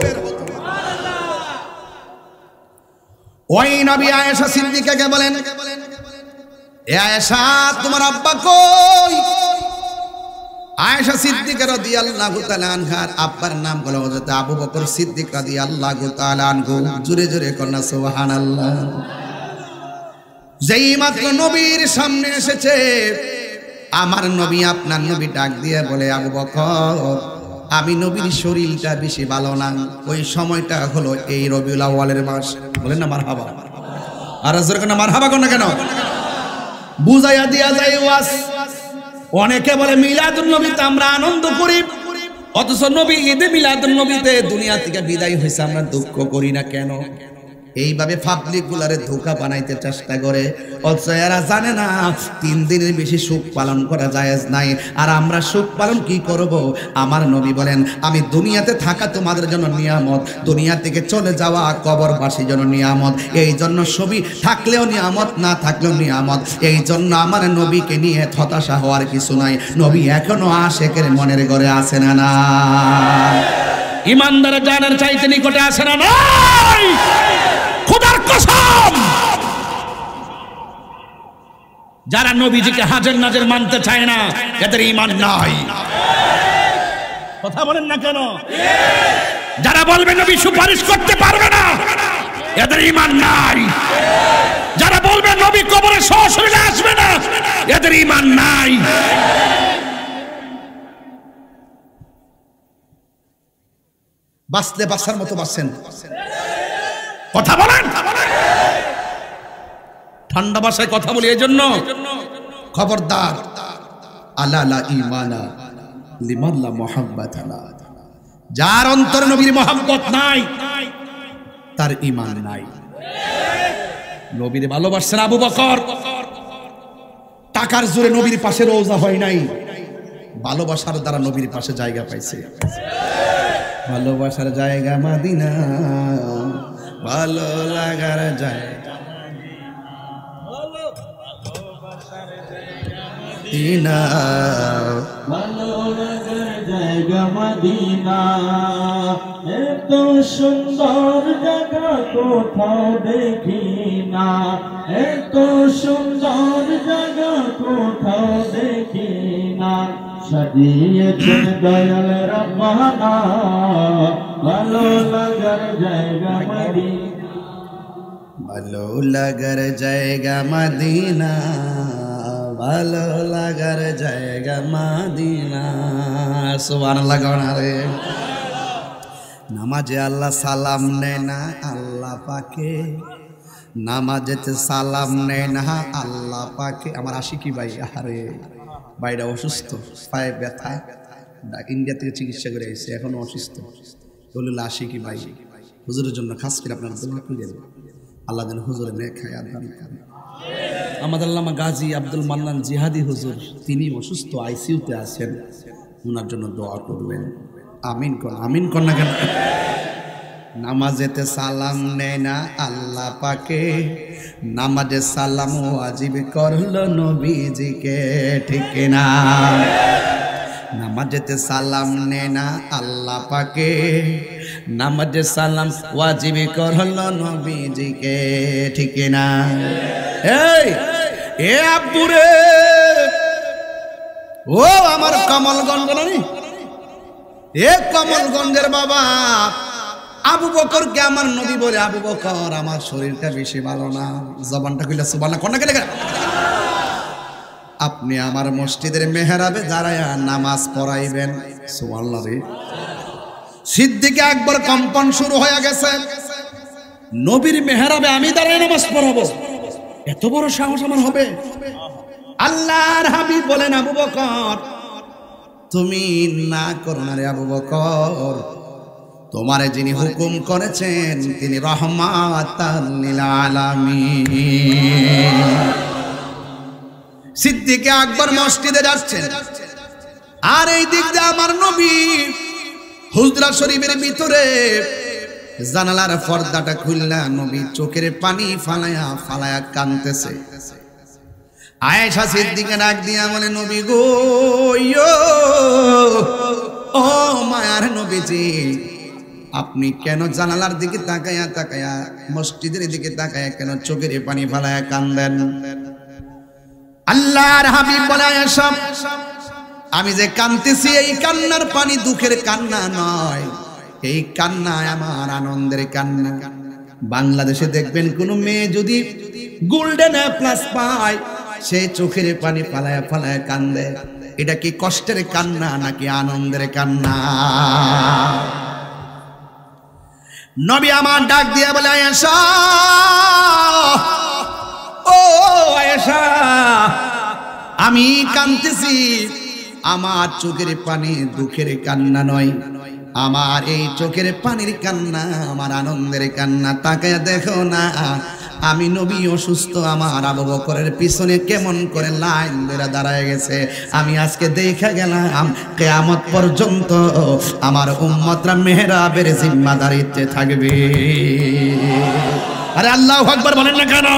ওই নবী আয়েশা সিদ্দিকাকে বলেন, এ আয়েশা তোমার আব্বা কই? আয়েশা সিদ্দিকা রাদিয়াল্লাহু তাআলা আনহার আব্বার নাম হলো হযরত আবু বকর সিদ্দিক রাদিয়াল্লাহু তাআলা আনহু। জোরে জোরে কন্যা সুবহানাল্লাহ। যেই মাত্র নবীর সামনে এসেছে, আমার নবী আপনার নবী ডাক দিয়ে বলে, আবু বকর আমি নবীর শরীরটা বেশি ভালো না। ওই সময়টা হলো এই রবিউল আউয়ালের মাস। বলেন না মারহাবা। আর জোরে কন্যা মারহাবা কোন কেন? বুঝাইয়া দিয়া যায় ওয়াজ। অনেকে বলে মিলাদুন নবীতে আমরা আনন্দ করি, অথচ নবী ঈদে মিলাদুন নবীতে দুনিয়া থেকে বিদায় হয়েছে আমরা দুঃখ করি না কেন? এইভাবে পাবলিক গুলারে ধোঁকা বানাইতে চেষ্টা করে, অথচ এরা জানে না তিন দিনের বেশি সুখ পালন করা জায়েজ নাই। আর আমরা সুখ পালন কি করব? আমার নবী বলেন, আমি দুনিয়াতে থাকা তোমাদের জন্য নিয়ামত, দুনিয়া থেকে চলে যাওয়া কবরবাসীর জন্য নিয়ামত। এই জন্য ছবি থাকলেও নিয়ামত, না থাকলেও নিয়ামত। এই জন্য আমার নবীকে নিয়ে হতাশা হওয়ার কিছু নাই। নবী এখনো আশেকের মনের ঘরে আছে না না? ইমানদার জানের চাইতে নিকটে আছে না নাই? খোদার কসম, যারা নবীজিকে হাজার নাজের মানতে চায় না, এদের ঈমান নাই। কথা বলেন না কেন? যারা বলবে নবী সুপারিশ করতে পারবে না, এদের ঈমান নাই। যারা বলবে নবী কবরে সশরীরে আসবে না, এদের ঈমান নাই। বাঁচলে বাঁচার মতো বাঁচছেন। কথা বলেন। ঠান্ডা ভাষায় কথা বলি এই জন্য, খবরদার। আলা লা ঈমানা লিমান লা মুহাব্বাতা লা, যার অন্তরে নবীর মুহাব্বত নাই তার ঈমান নাই। নবীর ভালোবাসেন আবু বকর, টাকার জোরে নবীর পাশে রওজা হয় নাই, ভালোবাসার দ্বারা নবীর পাশে জায়গা পাইছে। ভালোবাসার জায়গা মদিনা, ভালো লাগার জায়গা মদিনা, ভালো লাগার জায়গা মদিনা। এত সুন্দর জায়গা কোথাও দেখি না, এত সুন্দর জায়গা কোথাও দেখি না। সাজিয়েছেন দয়াল রব্বানা, ভালো লাগার জায়গা মদিনা, ভালো লাগার জায়গা মদিনা, ভালো লাগার জায়গা মদিনা। সুবহানাল্লাহ রে। নামাজে আল্লাহ সালাম নেয় না আল্লাহ পাকে, নামাজেতে সালাম নেয় না আল্লাহ পাকে। আমার আশিকি ভাই, আরে ভাইটা অসুস্থ, পায়ে ব্যথা, ইন্ডিয়া থেকে চিকিৎসা করে এসেছে, এখনো অসুস্থ। বলল আশিকি ভাই, হুজুরের জন্য খাস করে আপনার দোয়া করেন, আল্লাহ যেন হুজুরের নেক হায়াত দান করেন। আমাদের আল্লামা গাজী আব্দুল মান্নান জিহাদি হুজুর, তিনি অসুস্থ, আইসিইউতে আছেন, ওনার জন্য দোয়া করবেন। আমিন কোন, আমিন কোন না কেন? নামাজেতে সালাম নেয় না আল্লাহ পাকে, নামাজে সালাম ওয়াজিব করলো নবীজিকে, ঠিক না? নামাজেতে সালাম নেয় না আল্লাহ পাকে, নামাজে সালাম ওয়াজিব করলো নবীজিকে, ঠিক না? এই এ আব্দুরে, ও আমার কমলগঞ্জ নানি, এ কমলগঞ্জের বাবা আবু বকরকে আমার নবী বলে, আবু বকর আমার শরীরটা বেশি ভালো না, জবানটা কইলা সুবহানাল্লাহ কোন না কেন? আপনি আমার মসজিদের মেহরাবে দাঁড়ায়া নামাজ পড়াইবেন। সুবহানাল্লাহ রে। সিদ্দিক আকবর কম্পন শুরু হয়ে গেছে, নবীর মেহরাবে আমি দাঁড়ায় নামাজ পড়াবো, এত বড় সাহস আমার হবে? আল্লাহর হাবিব বলেন, আবু বকর তুমি না করো না রে আবু বকর, তোমারে যিনি হুকুম করেছেন তিনি রাহমাতাল লিল আলামিন। সিদ্দিক আকবর মসজিদে যাচ্ছেন, আর এই দিক দিয়ে আমার নবী হুজরা শরীফের ভিতরে জানালার পর্দাটা খুললা, নবী চোখের পানি ফালায়া ফালায়া কাঁদতেছে। আয়েশা সিদ্দিকা ডাক দিয়া বলে, নবী গো, ও মায়ার নবীজি, আপনি কেন জানালার দিকে তাকায়া তাকায়া, মসজিদের দিকে তাকায়া কেন চোখের পানি ফালায়া কান্দেন? আল্লাহর হাবিব বলে, আয়েশা আমি যে কাঁদতেছি এই কান্নার পানি দুঃখের কান্না নয়, এই কান্না আমার আনন্দের কান্না। বাংলাদেশে দেখবেন কোন মেয়ে যদি গোল্ডেন এ প্লাস পায়, সে চোখের পানি ফালায়া ফালায়া কান্দে, এটা কি কষ্টের কান্না নাকি আনন্দের কান্না? নবী আমার ডাক দিয়ে বলে, আয়েশা, ও আয়েশা, আমি কাঁদতেছি, আমার চোখের পানি দুঃখের কান্না নয়, আমার এই চোখের পানির কান্না আমার আনন্দের কান্না। তাকায়া দেখো না, আমি নবী অসুস্থ, আমার আবু বকরের পিছনে কেমন করে লাইন ধরে দাঁড়ায় গেছে। আমি আজকে দেখা গেলাম কিয়ামত পর্যন্ত আমার উম্মতরা মেহরাবের জিম্মাদারিতে থাকবে। আরে আল্লাহু আকবার বলেন না কেন?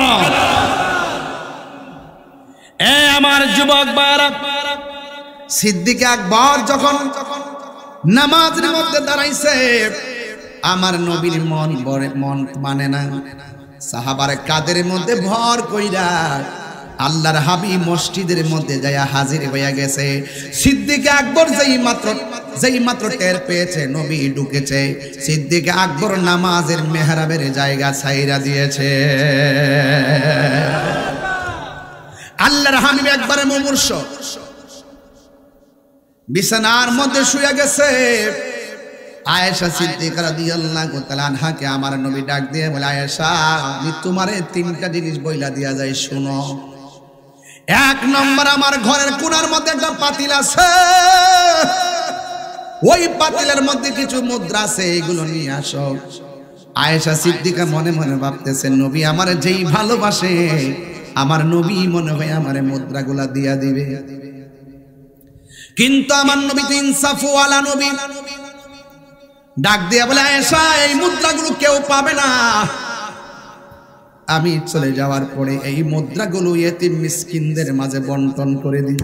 এ আমার যুবক ভাইরা, সিদ্দিক আকবর যখন নামাজের মধ্যে দাঁড়াইছে, আমার নবীর মন মন মানে না, সাহাবার কাদের মধ্যে ভর কইরা আল্লাহর হাবিব মসজিদের মধ্যে যায়া হাজির হইয়া গেছে। সিদ্দিক আকবর যেই মাত্র যেই মাত্র টের পেয়েছে নবী ঢুকেছে, সিদ্দিক আকবর নামাজের মেহরাবের জায়গা ছাইরা দিয়েছে। আল্লাহর হাবিব একবারে মুমূর্ষ বিছানার মধ্যে শুয়ে গেছে। আয়েশা সিদ্দিকা রাদিয়াল্লাহু তাআলা আনহাকে আমার নবী ডাক দিয়ে বলে, আয়েশা আমি তোমারে তিনটা জিনিস বইলা দিয়া যাই, শুনো। এক নম্বর, আমার ঘরের কোণার মধ্যে একটা পাতিল আছে, ওই পাতিলের মধ্যে কিছু মুদ্রা আছে, এগুলো নিয়ে আসো। আয়েশা সিদ্দিকা মনে মনে ভাবতেছেন, নবী আমার যেই ভালোবাসে আমার নবী মনে হয় আমার মুদ্রাগুলা দিয়া দিবে। কিন্তু আমার নবী তো ইনসাফওয়ালা নবী, ডাক দিয়া বলে আয়েশা এই মুদ্রাগুলো কেউ পাবে না, আমি চলে যাওয়ার পরে এই মুদ্রাগুলো ইয়েতিম মিসকিনদের মাঝে বন্টন করে দিই।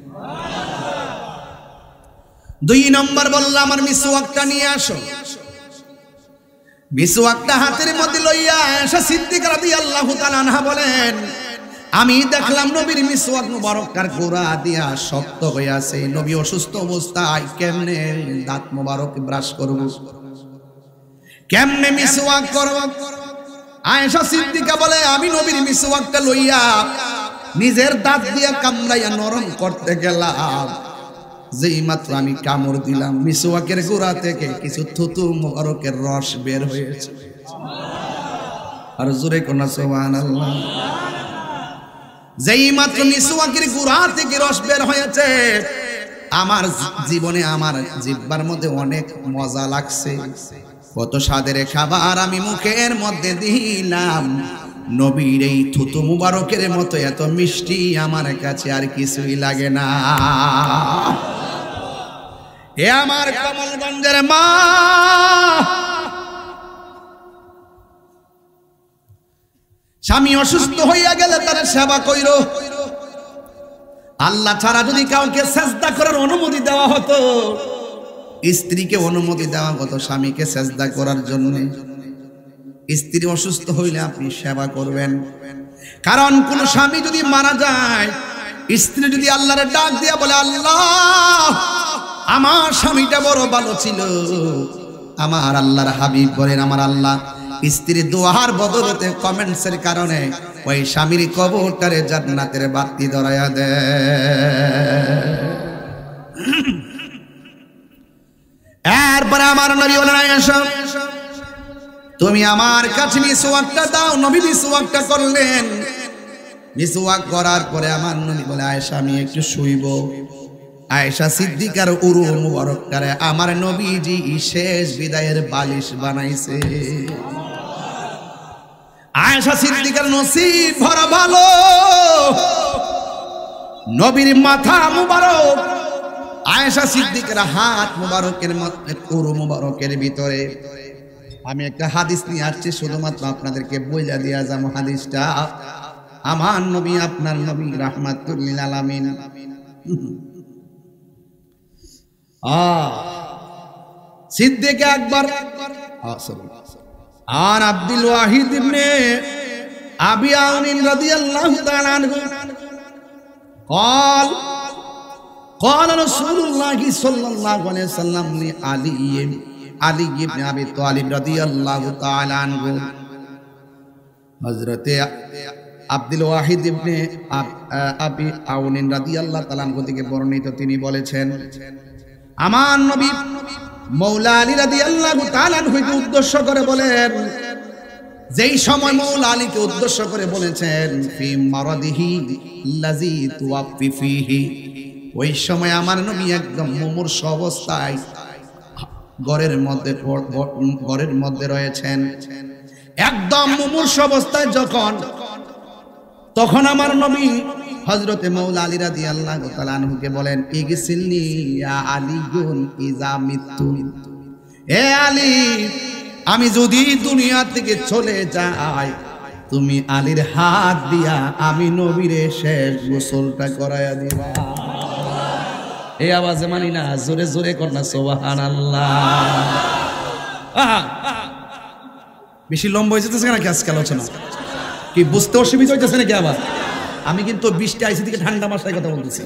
দুই নম্বর বললাম আমার মিসওয়াকটা নিয়ে আসো। মিসওয়াকটা হাতের মধ্যে লইয়া আয়েশা সিদ্দিকা রাদিয়াল্লাহু তাআলা আনহা বলেন আমি দেখলাম নবীর মিসওয়াক মুবারকটার গোড়া দিয়া শক্ত হয়ে আছে। নবী অসুস্থ অবস্থায় কেমনে দাঁত মুবারক ব্রাশ করব, কেমনে মিসওয়াক করব? আয়েশা সিদ্দিকা বলে আমি নবীর মিসওয়াকটা লইয়া নিজের দাঁত দিয়া কামড়াইয়া নরম করতে গেলাম, যেই মাত্র আমি কামড় দিলাম মিসওয়াকের গোড়া থেকে কিছু থুতু মুবারকের রস বের হয়েছে। আর জোরে কোন সুবহানাল্লাহ। যেই মাত্র মিসওয়াকের গোড়া থেকে রস বের হয়েছে আমার জীবনে আমার জিহ্বার মধ্যে অনেক মজা লাগছে, কত স্বাদের খাবার আমি মুখের মধ্যে দিলাম। নবীর এই থুতু মুবারকের মতো এত মিষ্টি আমার কাছে আর কিছুই লাগে না। এ আমার কমলগঞ্জের মা, স্বামী অসুস্থ হইয়া গেলে তার সেবা কইরো। আল্লাহ ছাড়া যদি কাউকে সেজদা করার অনুমতি দেওয়া হতো, স্ত্রীকে অনুমতি দেওয়া হতো স্বামীকে সেজদা করার জন্য। স্ত্রী অসুস্থ হইলে আপনি সেবা করবেন, কারণ কোন স্বামী যদি মারা যায়, স্ত্রী যদি আল্লাহর ডাক দিয়া বলে আল্লাহ আমার স্বামীটা বড় ভালো ছিল, আমার আল্লাহর হাবিব বলেন আমার আল্লাহ স্ত্রীর দোয়ার বদলতে কমেন্টসের কারণে ওই স্বামীর কবরটারে জান্নাতের বাতি ধরায়া দেয়। এরপরে আমার নবী বলেন আয়েশা তুমি আমার কাছে মিসওয়াকটা দাও। নবী মিসওয়াকটা করলেন, মিসওয়াক করার পরে আমার নবী বলে আয়েশা আমি একটু শুইব। আয়েশা সিদ্দিকার উরু মুবারকটারে আমার নবীজি শেষ বিদায়ের বালিশ বানাইছে। আয়েশা সিদ্দিকার নসিব ভরা ভালো, নবীর মাথা মুবারক আয়েশা সিদ্দিকার হাত মুবারকের মধ্যে উরু মুবারকের ভিতরে। আমি একটা হাদিস নিয়ে আসছি শুধুমাত্র আপনাদেরকে বইলা দিয়া যাবো। হাদিসটা আমার নবী আপনার নবী রাহমাতুল লিল আলামিন সিদ্দিক আকবর আর আব্দুল ওয়াহিদ ইবনে আবি আউন রাদিয়াল্লাহু তাআলা আনহু قال قال رسول الله صلى الله عليه وسلم لعلي علي ইবনে আবি তালিব রাদিয়াল্লাহু তাআলা আনহু। হযরতে আব্দুল ওয়াহিদ ইবনে আবি আউন রাদিয়াল্লাহু তাআলা আনহু থেকে বর্ণিত, তিনি বলেছেন আমার নবী মওলা আলী রাদিয়াল্লাহু তাআলা আনহুকে উদ্দেশ্য করে বলেন, যেই সময় মওলা আলীকে উদ্দেশ্য করে বলেছেন ফি মারাদিহি আল্লাযী তুওয়াফি ফিহি, ওই সময় আমার নবী একদম মুমূর্ষু অবস্থায় ঘরের মধ্যে ঘরের মধ্যে রয়েছেন, একদম মুমূর্ষু অবস্থায় যখন, তখন আমার নবী হযরতে মওলা আলী রাদিয়াল্লাহু তাআলা আনহুকে বলেন ইগসিলনি ইয়া আলীগুন ইজা মিতু, এ আলী আমি যদি দুনিয়া থেকে চলে যাই তুমি আলীর হাত দিয়া আমি নবীর শেষ গোসলটা করায়া দিবা। এই আওয়াজে মানি না, জোরে জোরে কর না সুবহানাল্লাহ। বেশি লম্বা হয়ে যেতেছে নাকি আজকে আলোচনা? কি বুঝতে অসুবিধা হইতেছে নাকি? আবার আমি কিন্তু বৃষ্টি আইসি থেকে ঠান্ডা মাসায় কথা বলতেছি,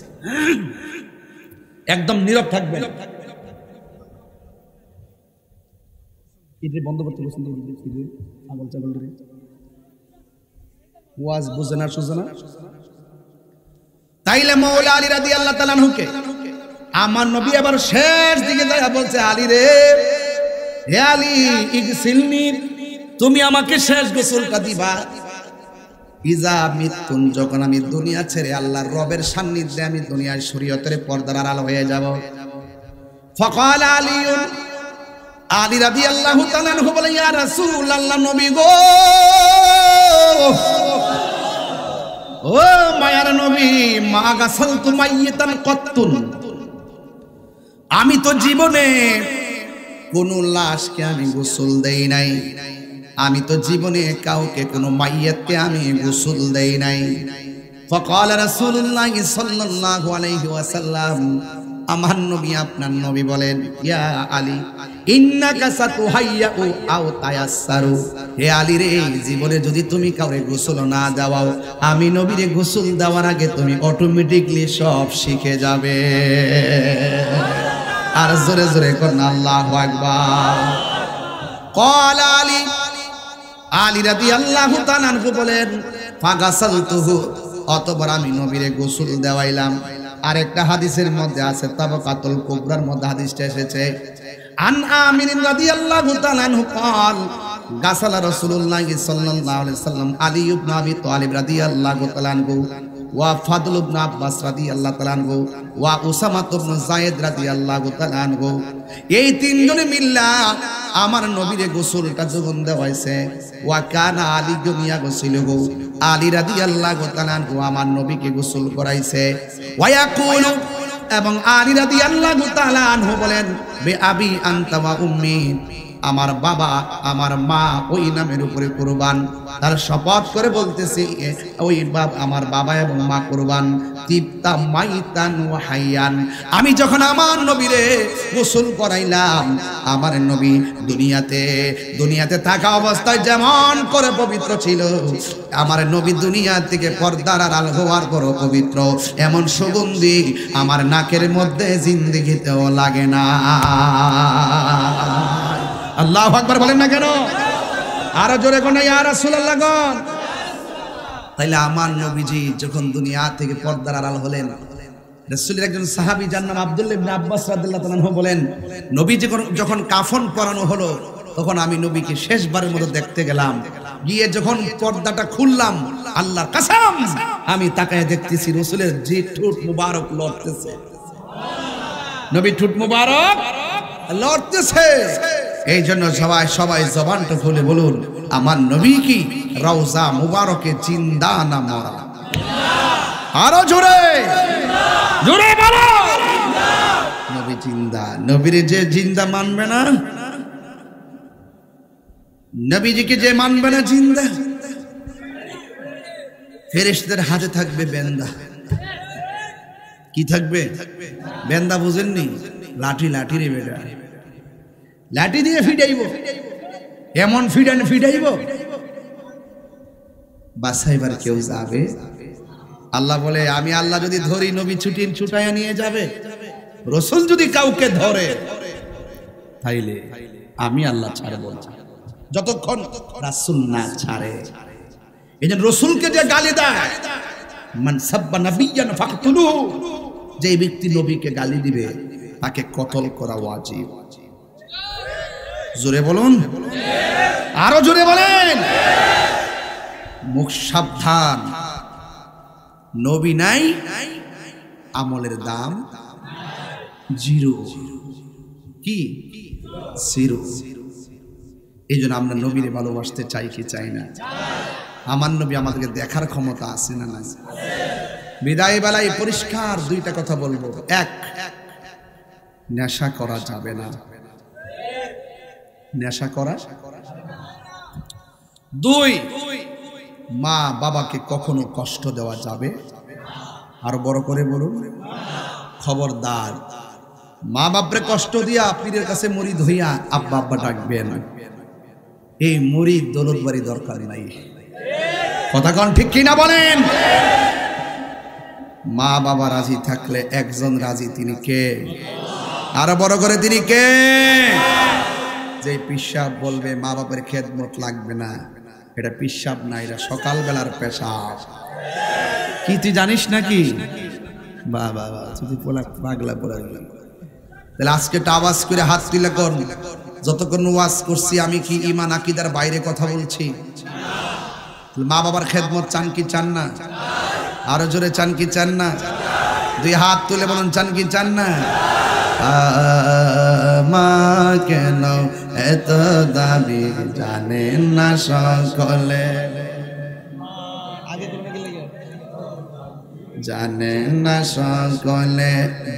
একদম নীরব থাকবেন। বন্ধ করতে বলছেন আগল চাগল ওয়াজ বুঝে না সুঝে না। তাইলে মওলা আলী রাদিয়াল্লাহু তাআলা আনহুকে আমার নবী আবার শেষ দিকে যায় বলছে আলী রে, হে আলী ইগসিলনি, তুমি আমাকে শেষ গোসলটা দিবা ইজা মিতুন, যখন আমি দুনিয়া ছেড়ে আল্লাহর রবের সান্নিধ্যে আমি দুনিয়ার শরীয়তের পর্দার আড়াল হয়ে যাব। ফাকাল আলী, আলী রাদিয়াল্লাহু তাআলা আনহু বলে ইয়া রাসূলুল্লাহ, নবী গো ও মায়ার নবী, মা গাসালতু মাইয়িতান কত্তুন, আমি তো জীবনে কোন লাশকে আমি গোসল দেই নাই, আমি তো জীবনে কাউকে কোনো মাইয়াতকে আমি গোসল দেই নাই। ফাকাল রাসূলুল্লাহ সাল্লাল্লাহু আলাইহি ওয়াসাল্লাম, আমার নবী আপনার নবী বলেন, ইয়া আলী ইন্নাকা সাতুহাইয়্যু আও তায়াসসারু, হে আলী রে, জীবনে যদি তুমি কাউরে গোসল না দাও, আমি নবীরে গোসল দেওয়ার আগে তুমি অটোমেটিকলি সব শিখে যাবে। আর জোরে জোরে করুন আল্লাহু আকবার। ক্বাল আলী, আলী রাদিয়াল্লাহু তাআলা আনহু বলেন, ফাগাসালতুহু, অতঃপর আমি নবীরে গোসল দেওয়াইলাম। আরেকটা হাদিসের মধ্যে আছে, তাবাকাতুল কুবরার মধ্যে হাদিসটা এসেছে, আন আমির রাদিয়াল্লাহু তাআলা আনহু قال গাসালা রাসূলুল্লাহ সাল্লাল্লাহু আলাইহি সাল্লাম আলী ইবনে আবি তালিব রাদিয়াল্লাহু তাআলা আনহু ওয়া ফাদল ইবনে আব্বাস রাদিয়াল্লাহু তাআলা আনহু ওয়া উসামা ইবনে যায়েদ রাদিয়াল্লাহু তাআলা আনহু, এই তিনজনে মিল্লা আমার নবীরে গোসলটা যখন দেওয়াইছে। ওয়া কানা আলী দুনিয়া গোসলহু, আলী রাদিয়াল্লাহু তাআলা আনহু আমার নবীকে গোসল করাইছে। ওয়া ইয়াকুলু, এবং আলী রাদিয়াল্লাহু তাআলা আনহু বলেন, বে আবি আনতা ওয়া উম্মি, আমার বাবা আমার মা ওই নামের উপরে কুরবান। তার শপথ করে বলতেছি, ওই বাবা আমার বাবা এবং মা কুরবান। তিবতা মাইতান ওয়া হাইয়ান, আমি যখন আমার নবীরে গোসল করাইলাম, আমার নবী দুনিয়াতে দুনিয়াতে থাকা অবস্থায় যেমন করে পবিত্র ছিল, আমার নবী দুনিয়া থেকে পর্দার আড়াল হওয়ার পরও পবিত্র, এমন সুগন্ধি আমার নাকের মধ্যে জিন্দেগিতেও লাগে না। আল্লাহু আকবার বলেন না কেন? আরো জোরে কোন ইয়া রাসূলুল্লাহ গণ। তাইলে আমার নবীজি যখন দুনিয়া থেকে পর্দার আড়াল হলেন, রাসূলের একজন সাহাবী যার নাম আব্দুল্লাহ ইবনে আব্বাস রাদিয়াল্লাহু তাআলা আনহু বলেন, নবী যখন যখন কাফন পরানো হলো, তখন আমি নবীকে শেষবারের মতো দেখতে গেলাম। গিয়ে যখন পর্দাটা খুললাম, আল্লাহর কসম আমি তাকায় দেখতেছি রাসূলের যে ঠোঁট মুবারক লড়তেছে, নবী ঠোঁট মুবারক লড়তেছে। এই জন্য সবাই সবাই জবানটা খুলে বলুন, আমার নবী কি রওজা মুবারকে জিন্দা না মরা? আরো জোরে জোরে বলো, নবী জিন্দা। নবীর যে জিন্দা মানবে না, নবীজিকে যে মানবে না জিন্দা, ফেরেশতাদের হাতে থাকবে বেন্দা। কি থাকবে? বেন্দা বুঝেননি? লাঠি লাঠি রে বেটা, লাঠি দিয়ে ফিটাইব, এমন ফিডান ফিটাইব বাসাইবার কেউ যাবে? আল্লাহ বলে, আমি আল্লাহ যদি ধরি, নবী ছুটিন ছুটাইয়া নিয়ে যাবে। রাসূল যদি কাউকে ধরে, তাইলে আমি আল্লাহ ছাড়ব না, যতক্ষণ রাসূল না ছাড়ে। এই যে রাসূলকে যে গালি দেয়, মান সাব্বা নাবিয়ান ফাকতুলুহু, যে ব্যক্তি নবীকে গালি দিবে তাকে কতল করা ওয়াজিব। জোরে বলুন, আরো জোরে বলেন। মুখ সাবধান, নবী নাই, আমলের দাম জিরো। কি জিরো? এই জন্য আমরা নবীরে ভালোবাসতে চাই কি চাই না? আমার নবী আমাদেরকে দেখার ক্ষমতা আছে না নাই? বিদায় বেলায় পরিষ্কার দুইটা কথা বলবো। এক, নেশা করা যাবে না, নেশা করা। দুই, মা বাবাকে কখনো কষ্ট দেওয়া যাবে। আর বড় করে বলুন, খবরদার, মা বাপরে কষ্ট দিয়া পীরের কাছে মুরিদ হইয়া আব্বা আব্বা ডাকবেন। এই মুরিদ দৌলত বাড়ি দরকার নাই। কথা কোন ঠিক কিনা বলেন? মা বাবা রাজি থাকলে একজন রাজি, তিনি কে? আরো বড় করে, তিনি কে? যে পিশাব বলবে মা বাবার খেদমত লাগবে না, এটা পিশাব না, এটা সকালবেলার পেশাব। কি তুই জানিস নাকি? বা বাবা তুই পোলা পাগলা পড়া গেল। তাহলে আজকে আওয়াজ করে হাত তুলে কর, যতক্ষণ ওয়াজ করছি আমি কি ঈমান আকীদার বাইরে কথা বলছি? মা বাবার খেদমত চান কি চান না? আরো জোরে চান কি চান না? দুই হাত তুলে বলুন, চান কি চান না? মা কেন এত দাবি জানেন না সকলে। জানে না সকলে।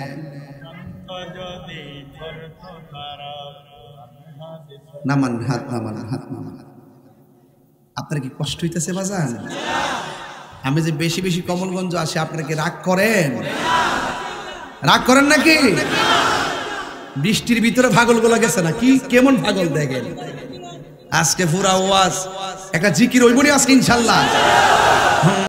নামান হাত, নামান হাত, নামান। আপনার কি কষ্ট হইতেছে বাজান? আমি যে বেশি বেশি কমলগঞ্জ আসি, আপনারা কি রাগ করেন? রাগ করেন নাকি? বৃষ্টির ভিতরে পাগল গুলা গেছে না কি? কেমন পাগল দেখেন। আজকে পুরা ওয়াজ একটা জিকির হইবনি আজকে ইনশাল্লাহ।